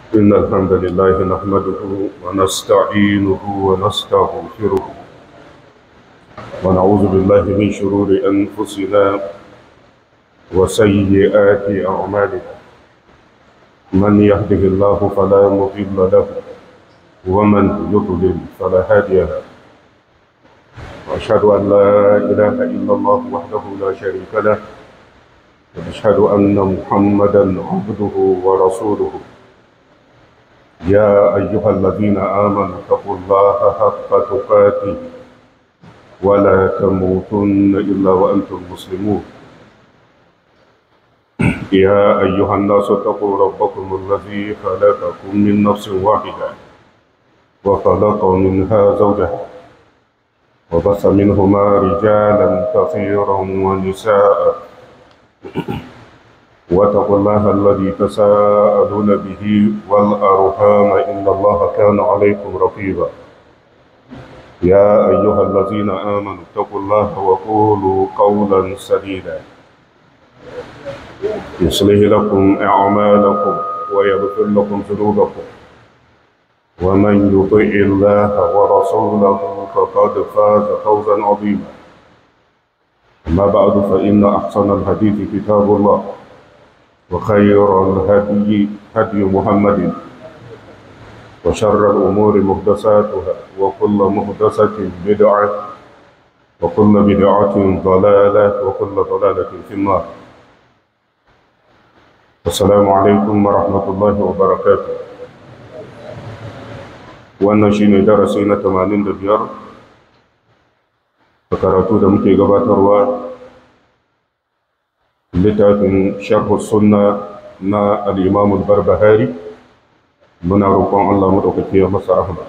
إن الحمد لله نحمده ونستعينه ونستغفره ونعوذ بالله من شرور أنفسنا وسيئات أعمالنا. من يهده الله فلا مضل له ومن يضلل فلا هادي له. وأشهد أن لا إله إلا الله وحده لا شريك له وأشهد أن محمدا عبده ورسوله. يا أيها الذين آمنوا اتقوا الله حق تقاته ولا تموتن إلا وأنتم مسلمون. يا أيها الناس اتقوا ربكم الذي خلقكم من نفس واحدة وخلق منها زوجها وبث منهما رجالا كثيرا ونساء. واتقوا الله الذي تساءلون به والأرحام إن الله كان عليكم رقيبا. يا أيها الذين آمنوا اتقوا الله وقولوا قولا سديدا يصلح لكم أعمالكم ويغفر لكم ذنوبكم ومن يطع الله ورسوله فقد فاز فوزا عظيما. أما بعد فإن أحسن الحديث كتاب الله وخير الهدي هدي محمد وشر الأمور محدثاتها وكل محدثة بدعة وكل بدعة ضلالة وكل ضلالة في النار. السلام عليكم ورحمة الله وبركاته. wannan shine darasi na 85 da karatu da muke gabatarwa littafin sharh sunna na al-imam al-barbahari. muna roƙon Allah mu dauke masa rahma.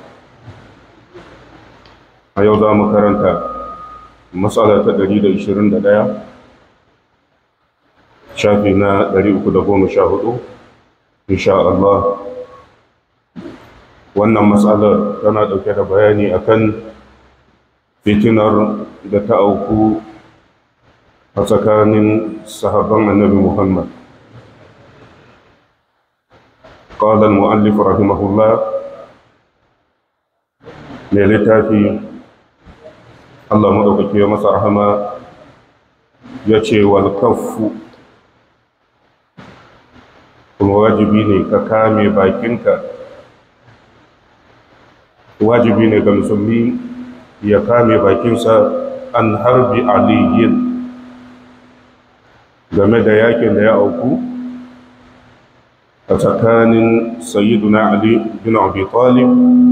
a yau za mu karanta mas'ala ta 121 shafi na 314 insha Allah. wannan matsalar tana ɗauke da bayani akan fitinar da ta auku a tsakanin sahabban annabi Muhammad. قال المؤلف رحمه الله mai littafi Allah maɗaukaki ya masa rahama ya ce wal kaffu, kuma wajibi ne ka kame bakinka. wajibi ne ga musulmi ya kame bakinsa an harbi aliyin game da yakin da ya auku a tsakanin sayyiduna Ali bin Abi Talib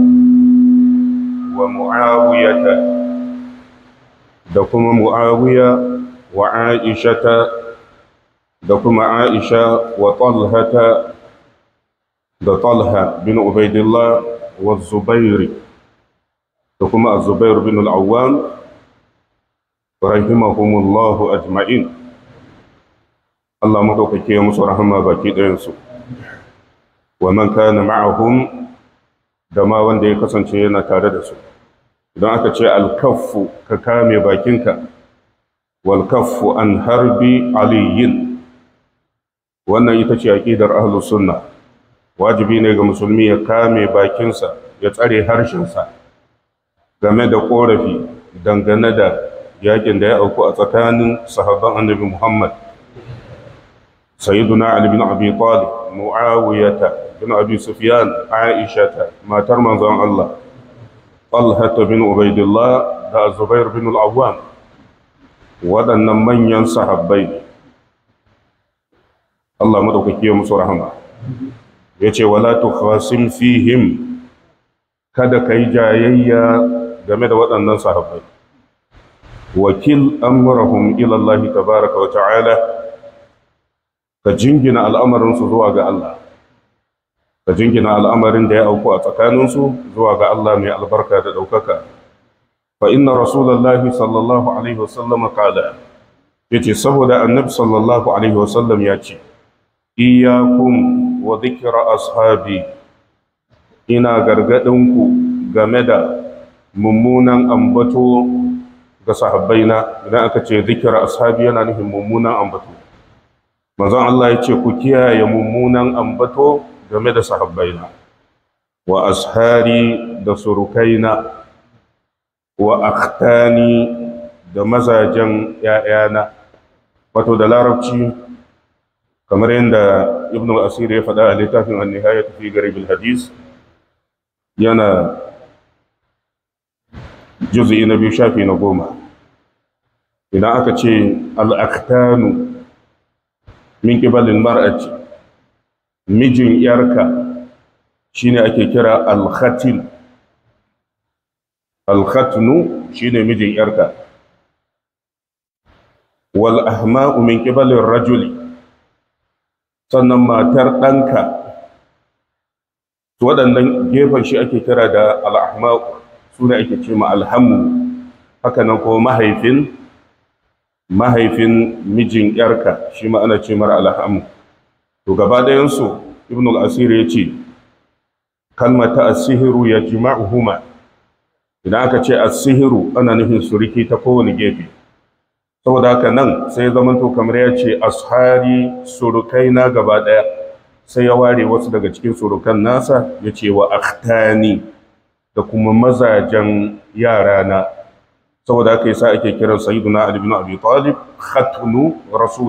wa Muawiyata da kuma Muawiya wa Aishata da kuma Aisha wa Talhata da Talha bin Ubaidillah والزبير وكما الزبير بن العوام رحمهم الله أجمعين. الله مدوكي يمس رحمة باكي دينسو ومن كان معهم دما وندي كسن شيئنا تاردسو. إذن أكتش الكف ككامي باكينك والكف عن حرب علي وأن يتشي أكيدر أهل السنة. wajibi ne ga musulmi ya kame bakinsa ya tsare harshensa game da korafi dangane da yakin da ya auku a tsakanin sahabban annabi Muhammad. sayyiduna Ali bin Abi Talib, Muawiyata bin Abi Sufyan, Aishata matar manzon Allah, Talha bin Ubaidillah da Zubair bin al-Awwam. waɗannan manyan sahabbai ne. Allah madaukake ya musu rahama. ya ce wala tukhasim fihim, kada ka yi jayayya game da waɗannan sahabbai. wakil amrahum ila Allah tabaraka wa ta'ala, ka jingina al'amarinsu zuwa ga Allah, ka jingina al'amarin da ya auku a tsakaninsu zuwa ga Allah mai albarka da ɗaukaka. fa inna rasulallahi sallallahu alaihi wasallam qala, yace saboda annabi sallallahu alaihi wasallam ya ce iyyakum wa dhikra ashabi, ina gargadinku game da mummunan ambato ga sahabbaina. idan aka ce dhikra ashabi yana nufin mummunan ambato. manzon Allah ya ce ku kiyaye mummunan ambato game da sahabbaina wa ashari da surukaina wa akhtani da mazajen ‘ya'yana wato da larabci kamar yadda ibn al-asir ya faɗa a littafin an-nihaya fi garib al-hadis yana juz'i na 2 shafi na 10 idan aka ce al-akhtanu min qibalil mar'ati mijin yarka shine ake kira al-khatin al-khatnu shine mijin yarka wal ahma'u min qibalir rajuli sannan matar ɗanka waɗannan gefen shi ake kira da al-ahma'u sune ake ce ma alhamu haka nan kuma mahaifin mijin yarka shi ma ana ce mara alhamu to gaba ɗayansu ibn al-asir ya ce kalmata as-sihru yajma'uhuma idan aka ce as-sihru ana nufin suriki ta kowane gefe saboda haka nan sai zamanto kamar ya ce ashari surukai na gaba ɗaya sai ya ware wasu daga cikin surukan nasa ya ce wa akhtani da kuma mazajen yarana saboda haka yasa ake kiran sayyiduna Ali ibn Abi Talib khatnu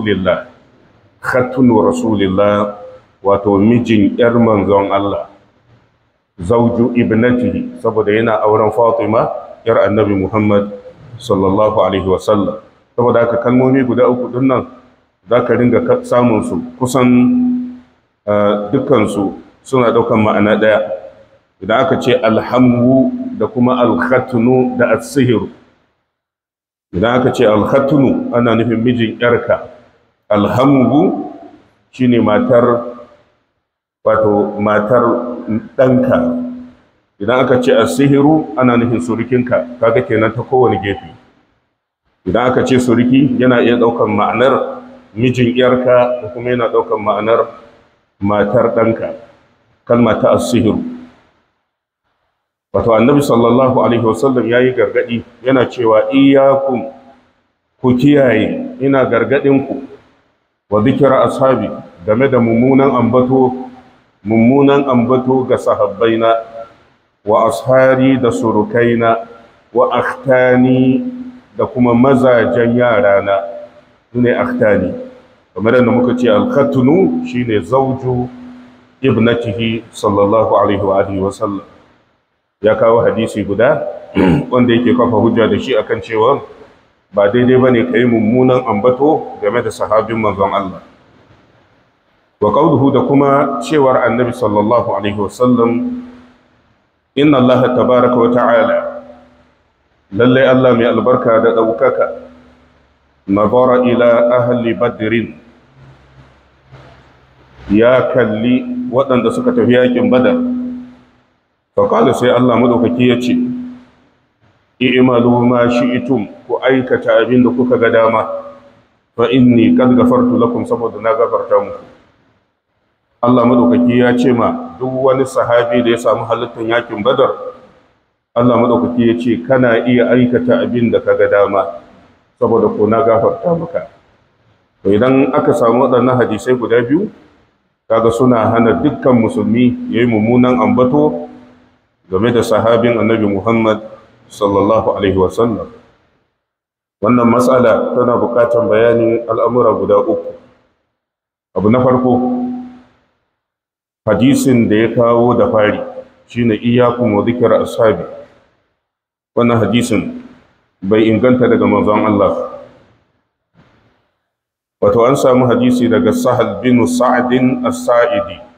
rasulillah wato mijin yar manzon Allah zawju ibnatihi saboda yana auren Fatima yar annabi Muhammad sallallahu alaihi wasallam saboda haka kalmomi guda uku din nan zaka ringa samun su kusan dukkan su suna daukan ma'ana daya idan aka ce alhamu da kuma alkhatnu da as-sihr idan aka ce alkhatnu ana nufin mijin yarka alhamu shine matar ɗanka idan aka ce as-sihru ana nufin surukinka kaga kenan ta kowane gefe idan aka ce suriki yana iya ɗaukan ma'anar mijin yarka da kuma yana ɗaukan ma'anar matar ɗanka kalma ta as-sihru wato annabi sallallahu alaihi wasallam ya yi gargadi yana cewa iyakun ku kiyaye ina gargadinku wa zikira ashabi game da mummunan ambato ga sahabbaina wa ashari da surukaina wa akhtani da kuma mazajen yarana ne akhtani kamar yadda muka ce al-khatnu shine zawju ibnatihi sallallahu alaihi wa alihi wasallam ya kawo hadisi guda wanda yake kafa hujja da shi akan cewa ba daidai bane kai mummunan ambato game da sahabin manzon Allah wa qawluhu da kuma cewar annabi sallallahu alaihi wasallam inna Allah tabaaraka wa ta'ala lalle Allah mai albarka da daukaka nazara ila ahli badrin ya kalli waɗanda suka tafi yakin badar faƙala sai Allah maɗaukaki ya ce i'malu ma shi'tum ku aikata abin da kuka ga dama fa inni qad ghafartu lakum saboda na gafarta muku Allah maɗaukaki ya ce ma duk wani sahabi da ya samu halittar yakin badar Allah maɗaukaki ya ce kana iya aikata abin da ka ga dama saboda ko na gafarta maka to idan aka samu waɗannan hadisai guda biyu kaga suna hana dukkan musulmi yayi mummunan ambato game da sahabin annabi Muhammad sallallahu alaihi wasallam wannan matsala tana buƙatar bayanin al'amura guda uku abu na farko hadisin da ya kawo da fari shine iyyakum wa dhikra ashabi wannan hadisin bai inganta daga manzon Allah wato an samu hadisi daga Sahal bin Sa'd as-Sa'idi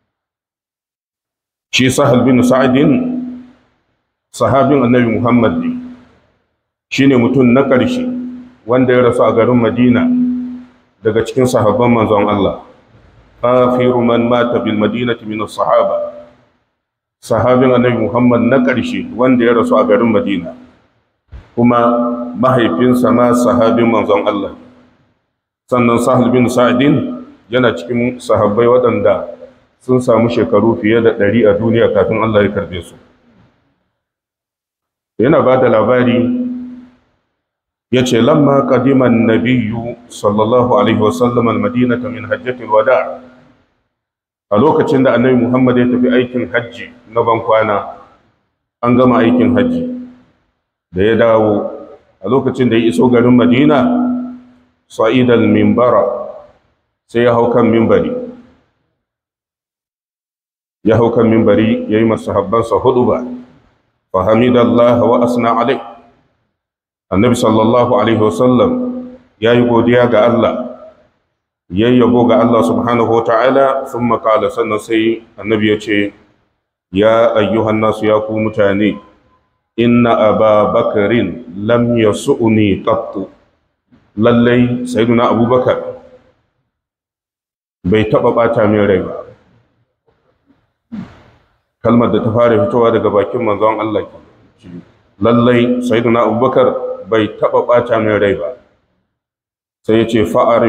shi Sahal bin Sa'din sahabin annabi Muhammad ne shine mutum na ƙarshe wanda ya rasu a garin Madina daga cikin sahabban manzon Allah akhiru man mata bil madinati min as-sahaba sahabin annabi Muhammad na ƙarshe wanda ya rasu a garin Madina kuma mahaifinsa ma sahabin manzon Allah sannan Sahal bin Sa'din yana cikin sahabbai waɗanda sun samu shekaru fiye da 100 a duniya kafin Allah ya karbe su yana ba da labari ya ce lamma qadiman nabiyyu sallallahu alaihi wasallam al-madinata min hajjatil wada' a lokacin da annabi Muhammad ya tafi aikin hajji na bankwana, an gama aikin hajji da ya dawo, a lokacin da ya iso garin Madina, sa'idal mimbara, sai ya hau kan mimbari ya yi masahabbansa huduba, fa hamidallah wa asna alai. Annabi sallallahu alaihi wasallam ya yi godiya ga Allah, ya yabo ga Allah subhanahu wa ta'ala, sun makala, sannan sai annabi ya ce, ya ayyuhan nasu, ya ku mutane, inna aba bakarin lam yasu'ni qattu. Lallai sayyiduna abubakar bai taɓa ɓata min rai ba. Kalmar da ta fara fitowa daga bakin manzon Allah, lallai sayyiduna abubakar bai taɓa ɓata min rai ba. Sai ya ce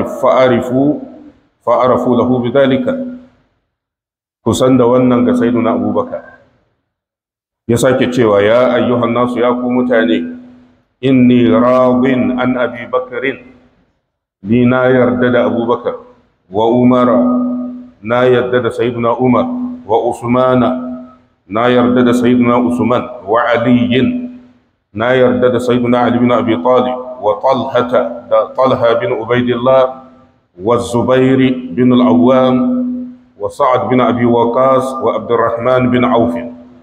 fa'arafu lahu bidhalika, kusan da wannan ga sayyiduna abubakar. Ya sake cewa, ya ayyuhan nasu, ya ku mutane, inni radin an abi bakarin, ni na yarda da abubakar, wa umara, na yarda da sayyiduna umar, wa usmana, na yarda da sayyiduna usman, wa aliyin, na yarda da sayyiduna ali bin abi talib, wa talhata, da talha bin ubaidillah, wa zubairi bin al-awwam, wa sa'ad bin abi waqas, wa abdurrahman bin auf.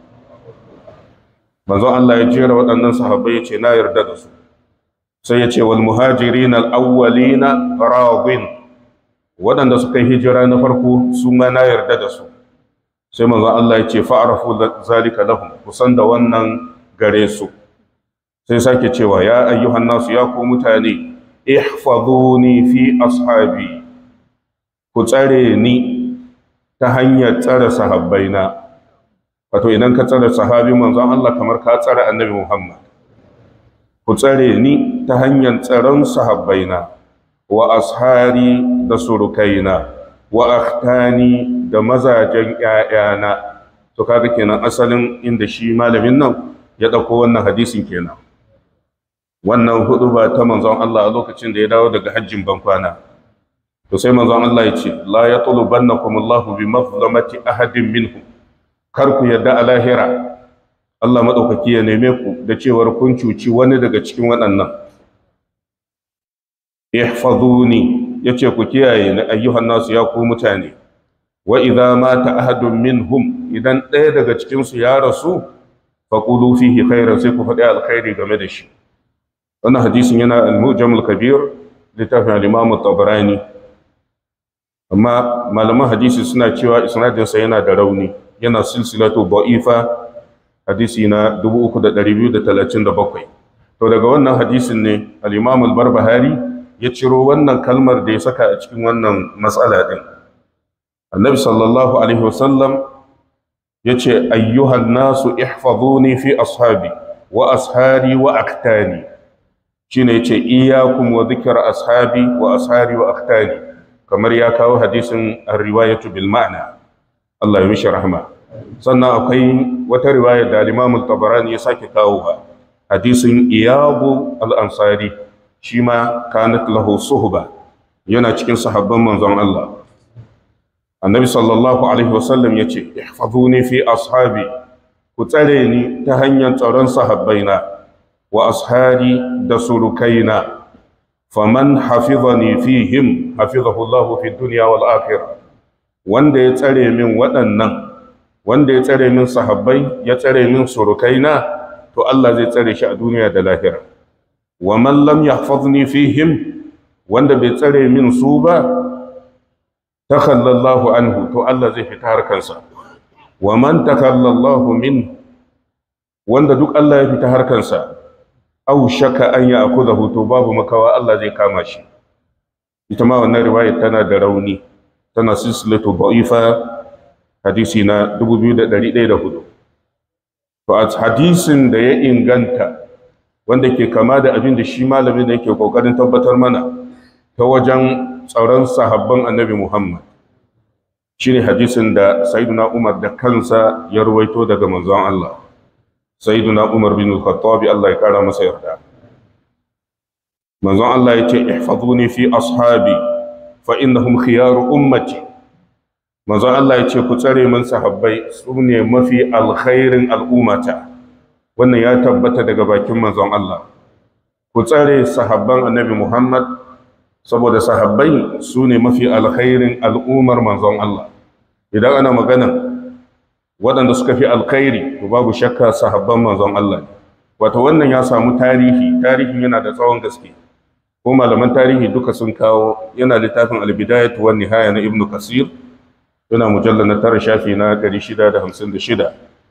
Manzon Allah ya jera waɗannan sahabbai, ya ce na yarda da su. Sai ya ce wal muhajirin al-awwalina radin, waɗanda suka yi hijira na farko su ma na yarda da su. Sai manzon Allah ya ce fa'arafu zalika lahum, kusan da wannan gare su. Sai sake cewa, ya ayyuhan nasu, ya ku mutane, ihfazuni fi ashabi, ku tsare ni ta hanyar tsare sahabbaina. Wato idan ka tsare sahabi manzon Allah, kamar ka tsare annabi Muhammad. Ku tsare ni ta hanyar tsaron sahabbaina, wa ashari, da surukaina, wa akhtani, da mazajen ƴaƴana. To kaga kenan asalin inda shi malamin nan ya dauko wannan hadisin kenan. Wannan huduba ta manzon Allah a lokacin da ya dawo daga hajjin bankwana. To sai manzon Allah ya ce, la yatlubannakum Allahu bi mazlamati ahadin minhum, kar ku yarda a lahira Allah maɗaukaki ya neme ku da cewar kun cuci wani daga cikin waɗannan. Ihfazuni, yace ku kiyaye ni ayyuhan nasu, ya ku mutane. Wa idza mata ahadun minhum, idan ɗaya daga cikin su ya rasu, faqulu fihi khairan, sai ku faɗi alkhairi game da shi. Wannan hadisin yana al-Mu'jam al-Kabir, littafin al-Imam at-Tabarani. Amma malaman hadisi suna cewa isnadinsa yana da rauni, yana silsilatu da'ifa, hadisi na 3237. To daga wannan hadisin ne al-Imam al-Barbahari ya ciro wannan kalmar da ya saka a cikin wannan matsala din. Annabi sallallahu alaihi wasallam yace ayyuhan nasu ihfazuni fi ashabi wa ashari wa aktani. Shine yace iyyakum wa dhikr ashabi wa ashari wa aktani, kamar ya kawo hadisin ar-riwayatu bil ma'na. Allah ya mishi rahma. Sannan akwai wata riwaya da Imam al-Tabarani ya sake kawo ba, hadisin Iyabu al-Ansari, shi ma kanat lahu suhba, yana cikin sahabban manzon Allah. Annabi sallallahu alaihi wasallam yace ihfazuni fi ashabi, ku tsare ni ta hanyar tsaron sahabbaina, wa ashari, da surukaina. Faman hafizani fihim hafizahu Allahu fi dunya wal akhirah. Wanda ya tsare min waɗannan, wanda ya tsare min sahabbai, ya tsare min surukaina, to Allah zai tsare shi a duniya da lahira. Wa man lam yahfazni fihim, wanda bai tsare min su ba, takhallallahu anhu, to Allah zai fita harkansa. Wa man takhallallahu min, wanda duk Allah ya fita harkansa, aw shaka an ya'khudhahu, to babu makawa Allah zai kama shi. Ita ma wannan riwayar tana da rauni, tana silsilatu da'ifa, hadisi na 2104. To a hadisin da ya inganta, wanda ke kama da abin da shi malamin da yake kokarin tabbatar mana ta wajen tsaron sahabban annabi Muhammad, shine hadisin da sayyiduna Umar da kansa ya ruwaito daga manzon Allah. Sayyiduna Umar bin al-Khattab, Allah ya kara masa yarda. Manzon Allah ya ce ihfazuni fi ashabi fa innahum khiyaru ummati. manzon Allah ya ce ku tsare min sahabbai su ne mafi alkhairin al'ummata. Wannan ya tabbata daga bakin manzon Allah. Ku tsare sahabban annabi Muhammad saboda sahabbai su ne mafi alkhairin al'ummar manzon Allah. Idan ana magana waɗanda suka fi alkhairi to babu shakka sahabban manzon Allah. Wato wannan ya samu tarihin yana da tsawon gaske. Ko malaman tarihi duka sun kawo, yana littafin al-bidayatu wan nihaya na Ibn Kasir, yana mujallal na 9 shafi na 656.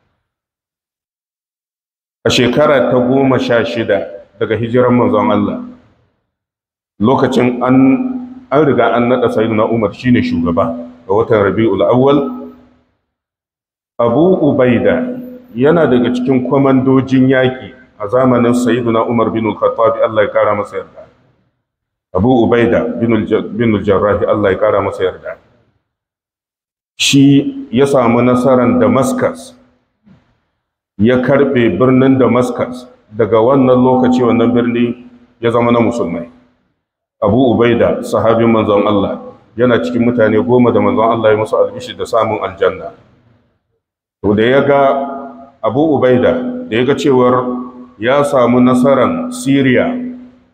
A shekara ta 16 daga hijiran manzon Allah, lokacin an riga an nada sayyidina Umar shine shugaba a watan Rabiul Awwal. Abu Ubaida yana daga cikin kwamandojin yaki a zamanin sayyidina Umar bin al-Khattab, Allah ya kara masa yarda. Abu Ubaida bin al-Jarrah, Allah ya kara masa yarda. Shi ya samu nasarar Damascus, ya karbe birnin Damascus. Daga wannan lokaci wannan birni ya zama na musulmai. Abu Ubaida sahabin manzon Allah, yana cikin mutane 10 da manzon Allah ya musu albishi da samun aljanna. To da ya ga Abu Ubaida, da ya ga cewar ya samu nasarar Syria,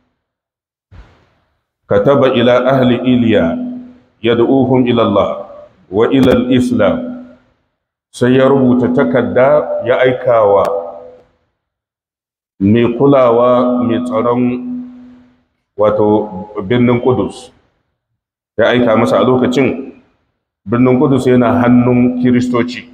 kataba ila ahli Iliya yad'uhum ila Allah wa ila al-Islam, sai ya rubuta takarda ya aikawa mai kulawa mai tsaron wato birnin Kudus. Ya aika masa a lokacin birnin Kudus yana hannun Kiristoci.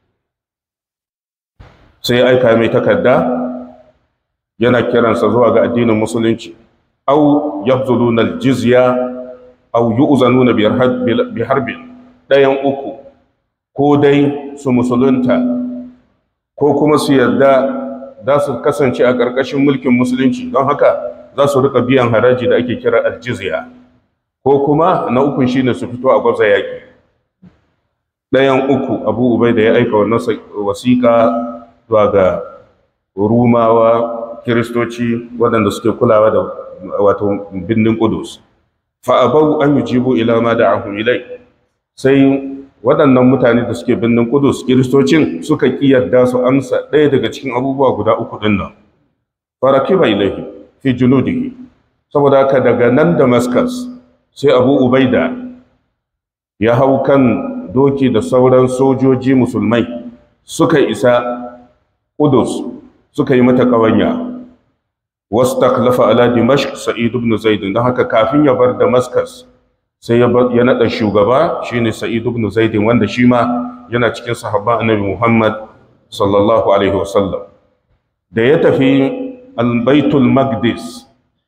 Sai ya aika mai takarda yana kiransa zuwa ga addinin musulunci. Au yabzuluna al-jizya au yu'zanuna bi harbin, ɗayan uku, ko dai su musulunta ko kuma su yarda za su kasance a ƙarƙashin mulkin musulunci, don haka za su rika biyan haraji da ake kira al-jizya, ko kuma na ukun shine su fito a gwabza yaƙi. Ɗayan uku Abu Ubaida ya aika wannan wasiƙa zuwa ga Rumawa, Kiristoci waɗanda suke kulawa da wato birnin Kudus. Fa abau an yujibu ila ma da'ahum ilai, sai waɗannan mutane da suke birnin Kudus, Kiristocin, suka kiyarda su amsa ɗaya daga cikin abubuwa guda uku din nan. Farakiba ilaihi fi junudihi, saboda haka daga nan Damascus sai Abu Ubaida ya hau kan doki da sauran sojoji musulmai suka isa Kudus, suka yi mata ƙawanya. Wastaklafa ala Dimashq Sa'id ibn Zaid, don haka kafin ya bar Damascus sai ya nada shugaba shine Sa'id ibn Zaid, wanda shi ma yana cikin sahabban Annabi Muhammad sallallahu alaihi wasallam. Da ya tafi Baitul Maqdis,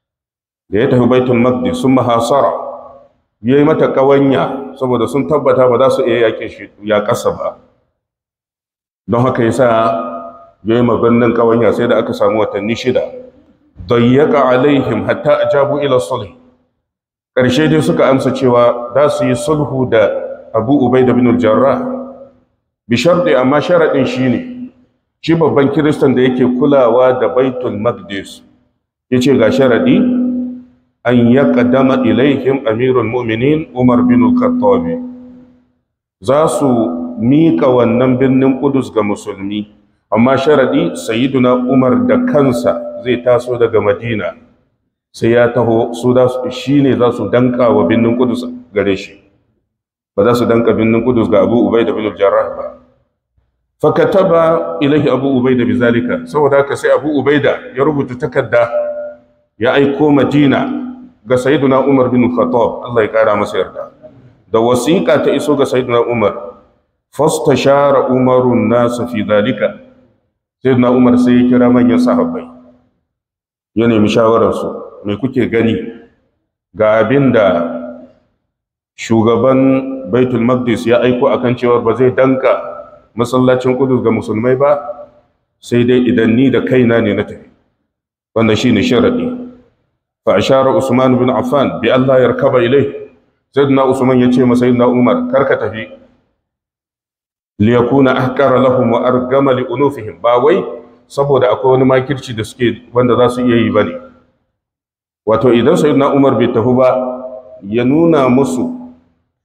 sun mahasara, yayi mata ƙawanya saboda sun tabbata ba za su iya yaƙe shi ya ƙasa ba. Don haka yasa yayi mabannin ƙawanya, sai da aka samu watanni 6. Dayyaka alaihim hatta ajabu ila sulh. Ƙarshe dai suka amsa cewa za su yi sulhu da Abu Ubaida bin al-Jarrah, bi sharɗi, amma sharaɗin shine shi babban Kiristan da yake kulawa da Baitul Maqdis yace ga sharaɗi, an yaqdama ilaihim amirul mu'minin Umar bin al-Khattab. Za su miƙa wannan birnin Kudus ga musulmi, amma sharaɗi sayyiduna Umar da kansa zai taso daga Madina, sai ya taho, shi ne za su danka wa birnin Kudus gare shi, ba za su danka birnin Kudus ga Abu Ubaida bin al-Jarrah ba. Fakataba ilahi Abu Ubaida bizalika, saboda haka sai Abu Ubaida ya rubuta takarda ya aiko Madina ga sayyiduna Umar bin Khattab, Allah ya kara masa yarda. Da wasiƙa ta iso ga sayyiduna Umar, fastashara Umarun nas fi zalika, sayyiduna Umar sai ya kira manyan sahabbai, ya nemi shawararsu, me kuke gani ga abin da shugaban Baitul Maqdis ya aiko akan cewa ba zai danka masallacin Kudus ga musulmai ba, sai dai idan ni da kaina ne na tafi, wanda shine sharadi. Fa ashara Usman bin Affan bi Allah yarkaba ilai, sayyidina Usman ya ce masa sayyidina Umar, karka tafi, li yakuna ahqara lahum wa argama li unufihim, ba wai saboda akwai wani makirci da suke wanda za su iya yi bane. Wato idan sayyidina Umar bai tafi ba, ya nuna musu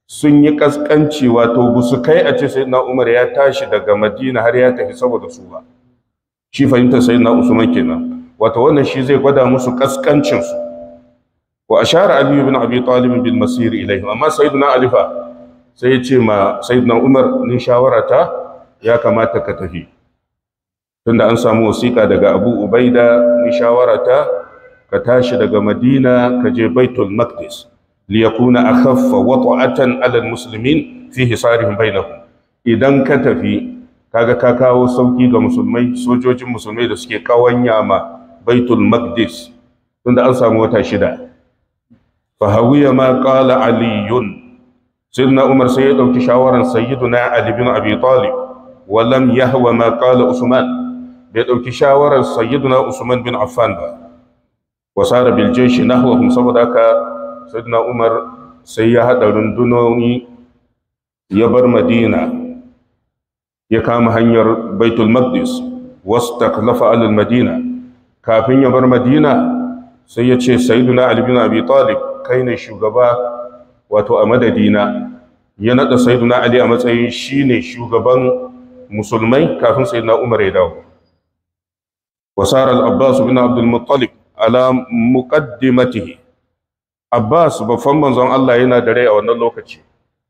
sun yi kaskanci, wato ba su kai a ce sayyidina Umar ya tashi daga Madina har ya tafi saboda su ba. Shi fahimtar sayyidina Usman kenan, wato wannan shi zai gwada musu kaskancin su. Wa ashara Ali ibn Abi Talib bil masir ilayhi, amma sayyidina Ali fa sai ya ce ma sayyidina Umar, ni shawarata ya kamata ka tafi, tunda an samu wasiƙa daga Abu Ubaida, ni shawarata ka tashi daga Madina ka je Baitul Maqdis liyakuna akhaffa wat'atan 'ala al-muslimin fi hisarihim bainahum. Idan ka tafi kaga ka kawo sauki ga musulmai, sojojin musulmai da suke kawanya ma Baitul Maqdis, tunda an samu wata 6. Fa hawiya ma qala aliyun, sayyidina Umar sai ya dauki shawaran sayyiduna Ali bin Abi Talib, wa lam yahwa ma qala Usman, bai dauki shawaran sayyiduna Usman bin Affan ba. Wasara bil jaysh nahwahum, saboda haka sayyidina Umar sai ya hada rundunoni ya bar Madina ya kama hanyar Baitul Maqdis, wastaklafa al Madina. Kafin ya bar Madina sai ya ce sayyiduna Ali bin Abi Talib, kai ne shugaba wato a madadina. Ya nada sayyiduna Ali a matsayin shine shugaban musulmai kafin sayyidina Umar ya dawo. Wasara al-Abbas bin Abdul Muttalib ala muqaddimatihi, Abbas babban manzon Allah yana da rai a wannan lokaci,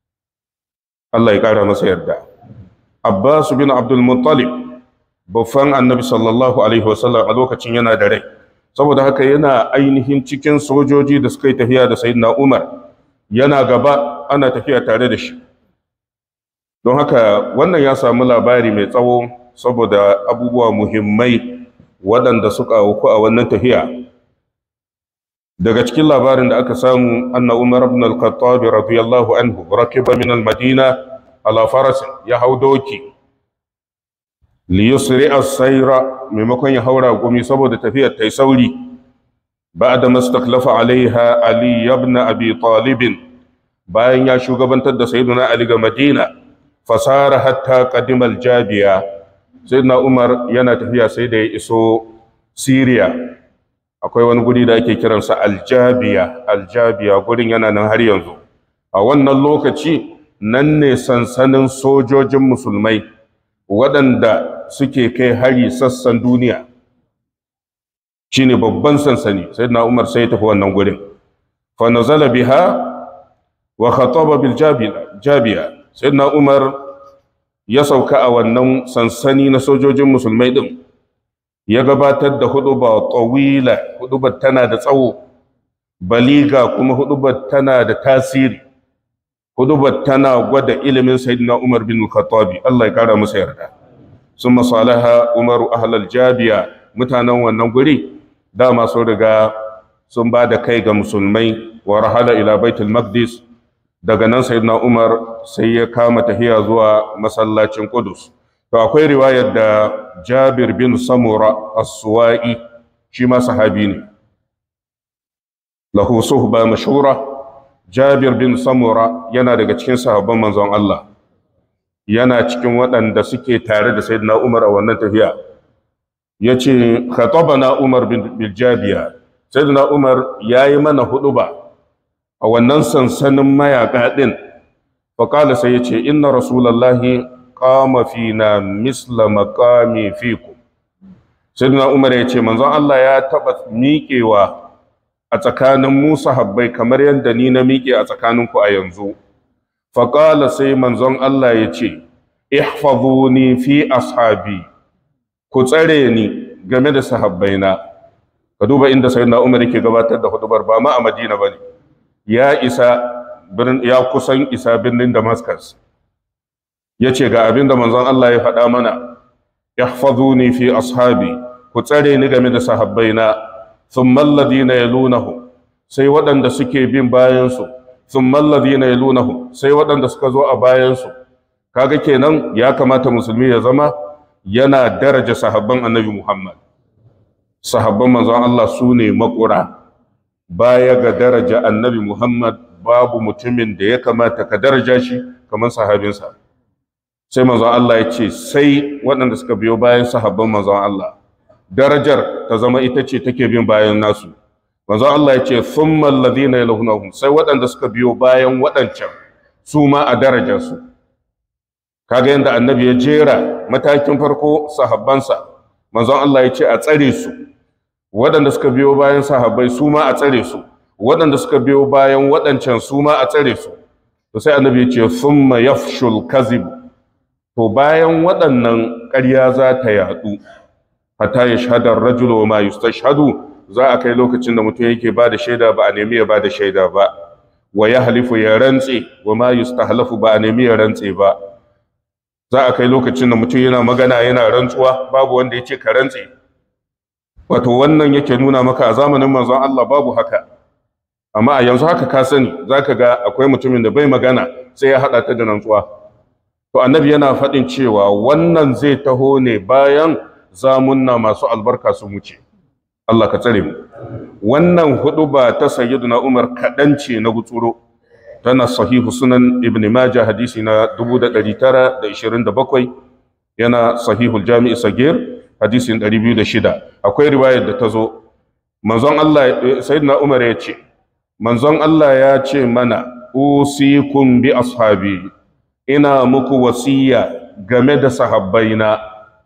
Allah ya kara masa yarda. Abbas bin Abdul Muttalib babban annabi sallallahu alaihi wasallam a lokacin yana da rai, saboda haka yana ainihin cikin sojoji da suka yi tafiya da sayyidina Umar, yana gaba ana tafiya tare da shi. Don haka wannan ya samu labari mai tsawo saboda abubuwa muhimmai waɗanda suka auku a wannan tafiya. Daga cikin labarin da aka samu, anna Umar ibn al-Khattab radiyallahu anhu rakiba min al-Madina ala faras, ya hau doki li yusri as-sayra, maimakon ya haura gumi saboda tafiyar ta yi sauri. Ba'da mastaklafa alaiha Ali ibn Abi Talib, bayan ya shugabantar da sayyiduna Ali ga Madina, fasara hatta qadima al-Jabiya. Sayyidina Umar yana tafiya sai da ya iso Syria. Akwai wani guri da ake kiransa Aljabiya, gurin yana nan har yanzu. A wannan lokaci nan ne sansanin sojojin musulmai waɗanda suke kai hari sassan duniya, shine babban sansani. Sayyidina Umar sai ya tafi wannan gurin. Fa nazala biha wa khataba bil Jabiya. Sayyidina Umar ya sauka a wannan sansani na sojojin musulmai din, ya gabatar da huduba tawila, hudubar tana da tsawo, baliga kuma hudubar tana da tasiri, hudubar tana gwada ilimin sayyidina Umar bin Khattabi, Allah ya kara masa yarda. Summa salaha Umaru ahlal Jabiya, mutanen wannan guri dama sun riga sun ba da kai ga musulmai. Wa rahala ila Baitul Maqdis, daga nan sayyidina Umar sai ya kama tahiya zuwa masallacin Qudus. To akwai riwayar da Jabir bin Samura as-Suwa'i, shi ma sahabi ne, lahu suhba mashhura. Jabir bin Samura yana daga cikin sahabban manzon Allah, yana cikin waɗanda suke tare da sayyidina Umar a wannan tafiya. Yace khatabana Umar bil Jabiya, sayyidina Umar yayi mana huduba a wannan sansanin mayaka din. Fa qala, sai yace inna rasulullahi qama fina misla maqami fikum. Sayyidina Umar ya ce manzon Allah ya taba miƙewa a tsakanin mu sahabbai kamar yadda ni na miƙe a tsakaninku a yanzu. Fa qala, sai manzon Allah ya ce ihfazuni fi ashabi, ku tsare ni game da sahabbaina. Ka duba inda sayyidina Umar yake gabatar da hudubar, ba ma a Madina bane, ya kusan isa birnin Damascus. Ya ce ga abin da manzon Allah ya faɗa mana, ihfazuni fi ashabi, ku tsare ni game da sahabbaina. Thumma alladhina yalunahu, sai waɗanda suke bin bayansu. Thumma alladhina yalunahu, sai waɗanda suka zo a bayansu. Kaga kenan ya kamata musulmi ya zama yana daraja sahabban Annabi Muhammad. Sahabban manzon Allah su ne makura. Baya ga daraja Annabi Muhammad, babu mutumin da ya kamata ka daraja shi kamar sahabinsa. Sai manzon Allah ya ce sai waɗanda suka biyo bayan sahabban manzon Allah, darajar ta zama ita ce take bin bayan nasu. Manzon Allah ya ce thumma alladhina yalunhum, sai waɗanda suka biyo bayan waɗancan su ma a darajarsu. Kaga yadda annabi ya jera matakin farko sahabbansa, manzon Allah ya ce a tsare su, waɗanda suka biyo bayan sahabbai su ma a tsare su, waɗanda suka biyo bayan waɗancan su ma a tsare su. To sai annabi ya ce summa yafshul kazib, to bayan waɗannan ƙarya za ta yaɗu hatta yashhadu ar-rajulu wa ma yustashhadu, za a kai lokacin da mutum yake ba da shaida ba a nemi ya ba da shaida ba, wa yahlifu ya rantse wa ma yustahlafu ba a nemi ya rantse ba. Za a kai lokacin da mutum yana magana yana rantsuwa babu wanda ya ce ka rantse. Wato wannan yake nuna maka a zamanin manzon Allah babu haka, amma a yanzu haka ka sani, za ka ga akwai mutumin da bai magana sai ya haɗa ta da rantsuwa. To annabi yana faɗin cewa wannan zai taho ne bayan zamunna masu albarka su wuce. Allah ka tsare mu. Wannan huɗuba ta sayyiduna Umar kaɗan ce na gutsuro, tana sahihu sunan ibn Majah hadisi na 1927, yana sahihul jami'i sagir hadisin 206. Akwai riwayar da ta zo manzon Allah sayyidina Umar ya ce, manzon Allah ya ce mana usikum bi ashabi, ina muku wasiya game da sahabbaina,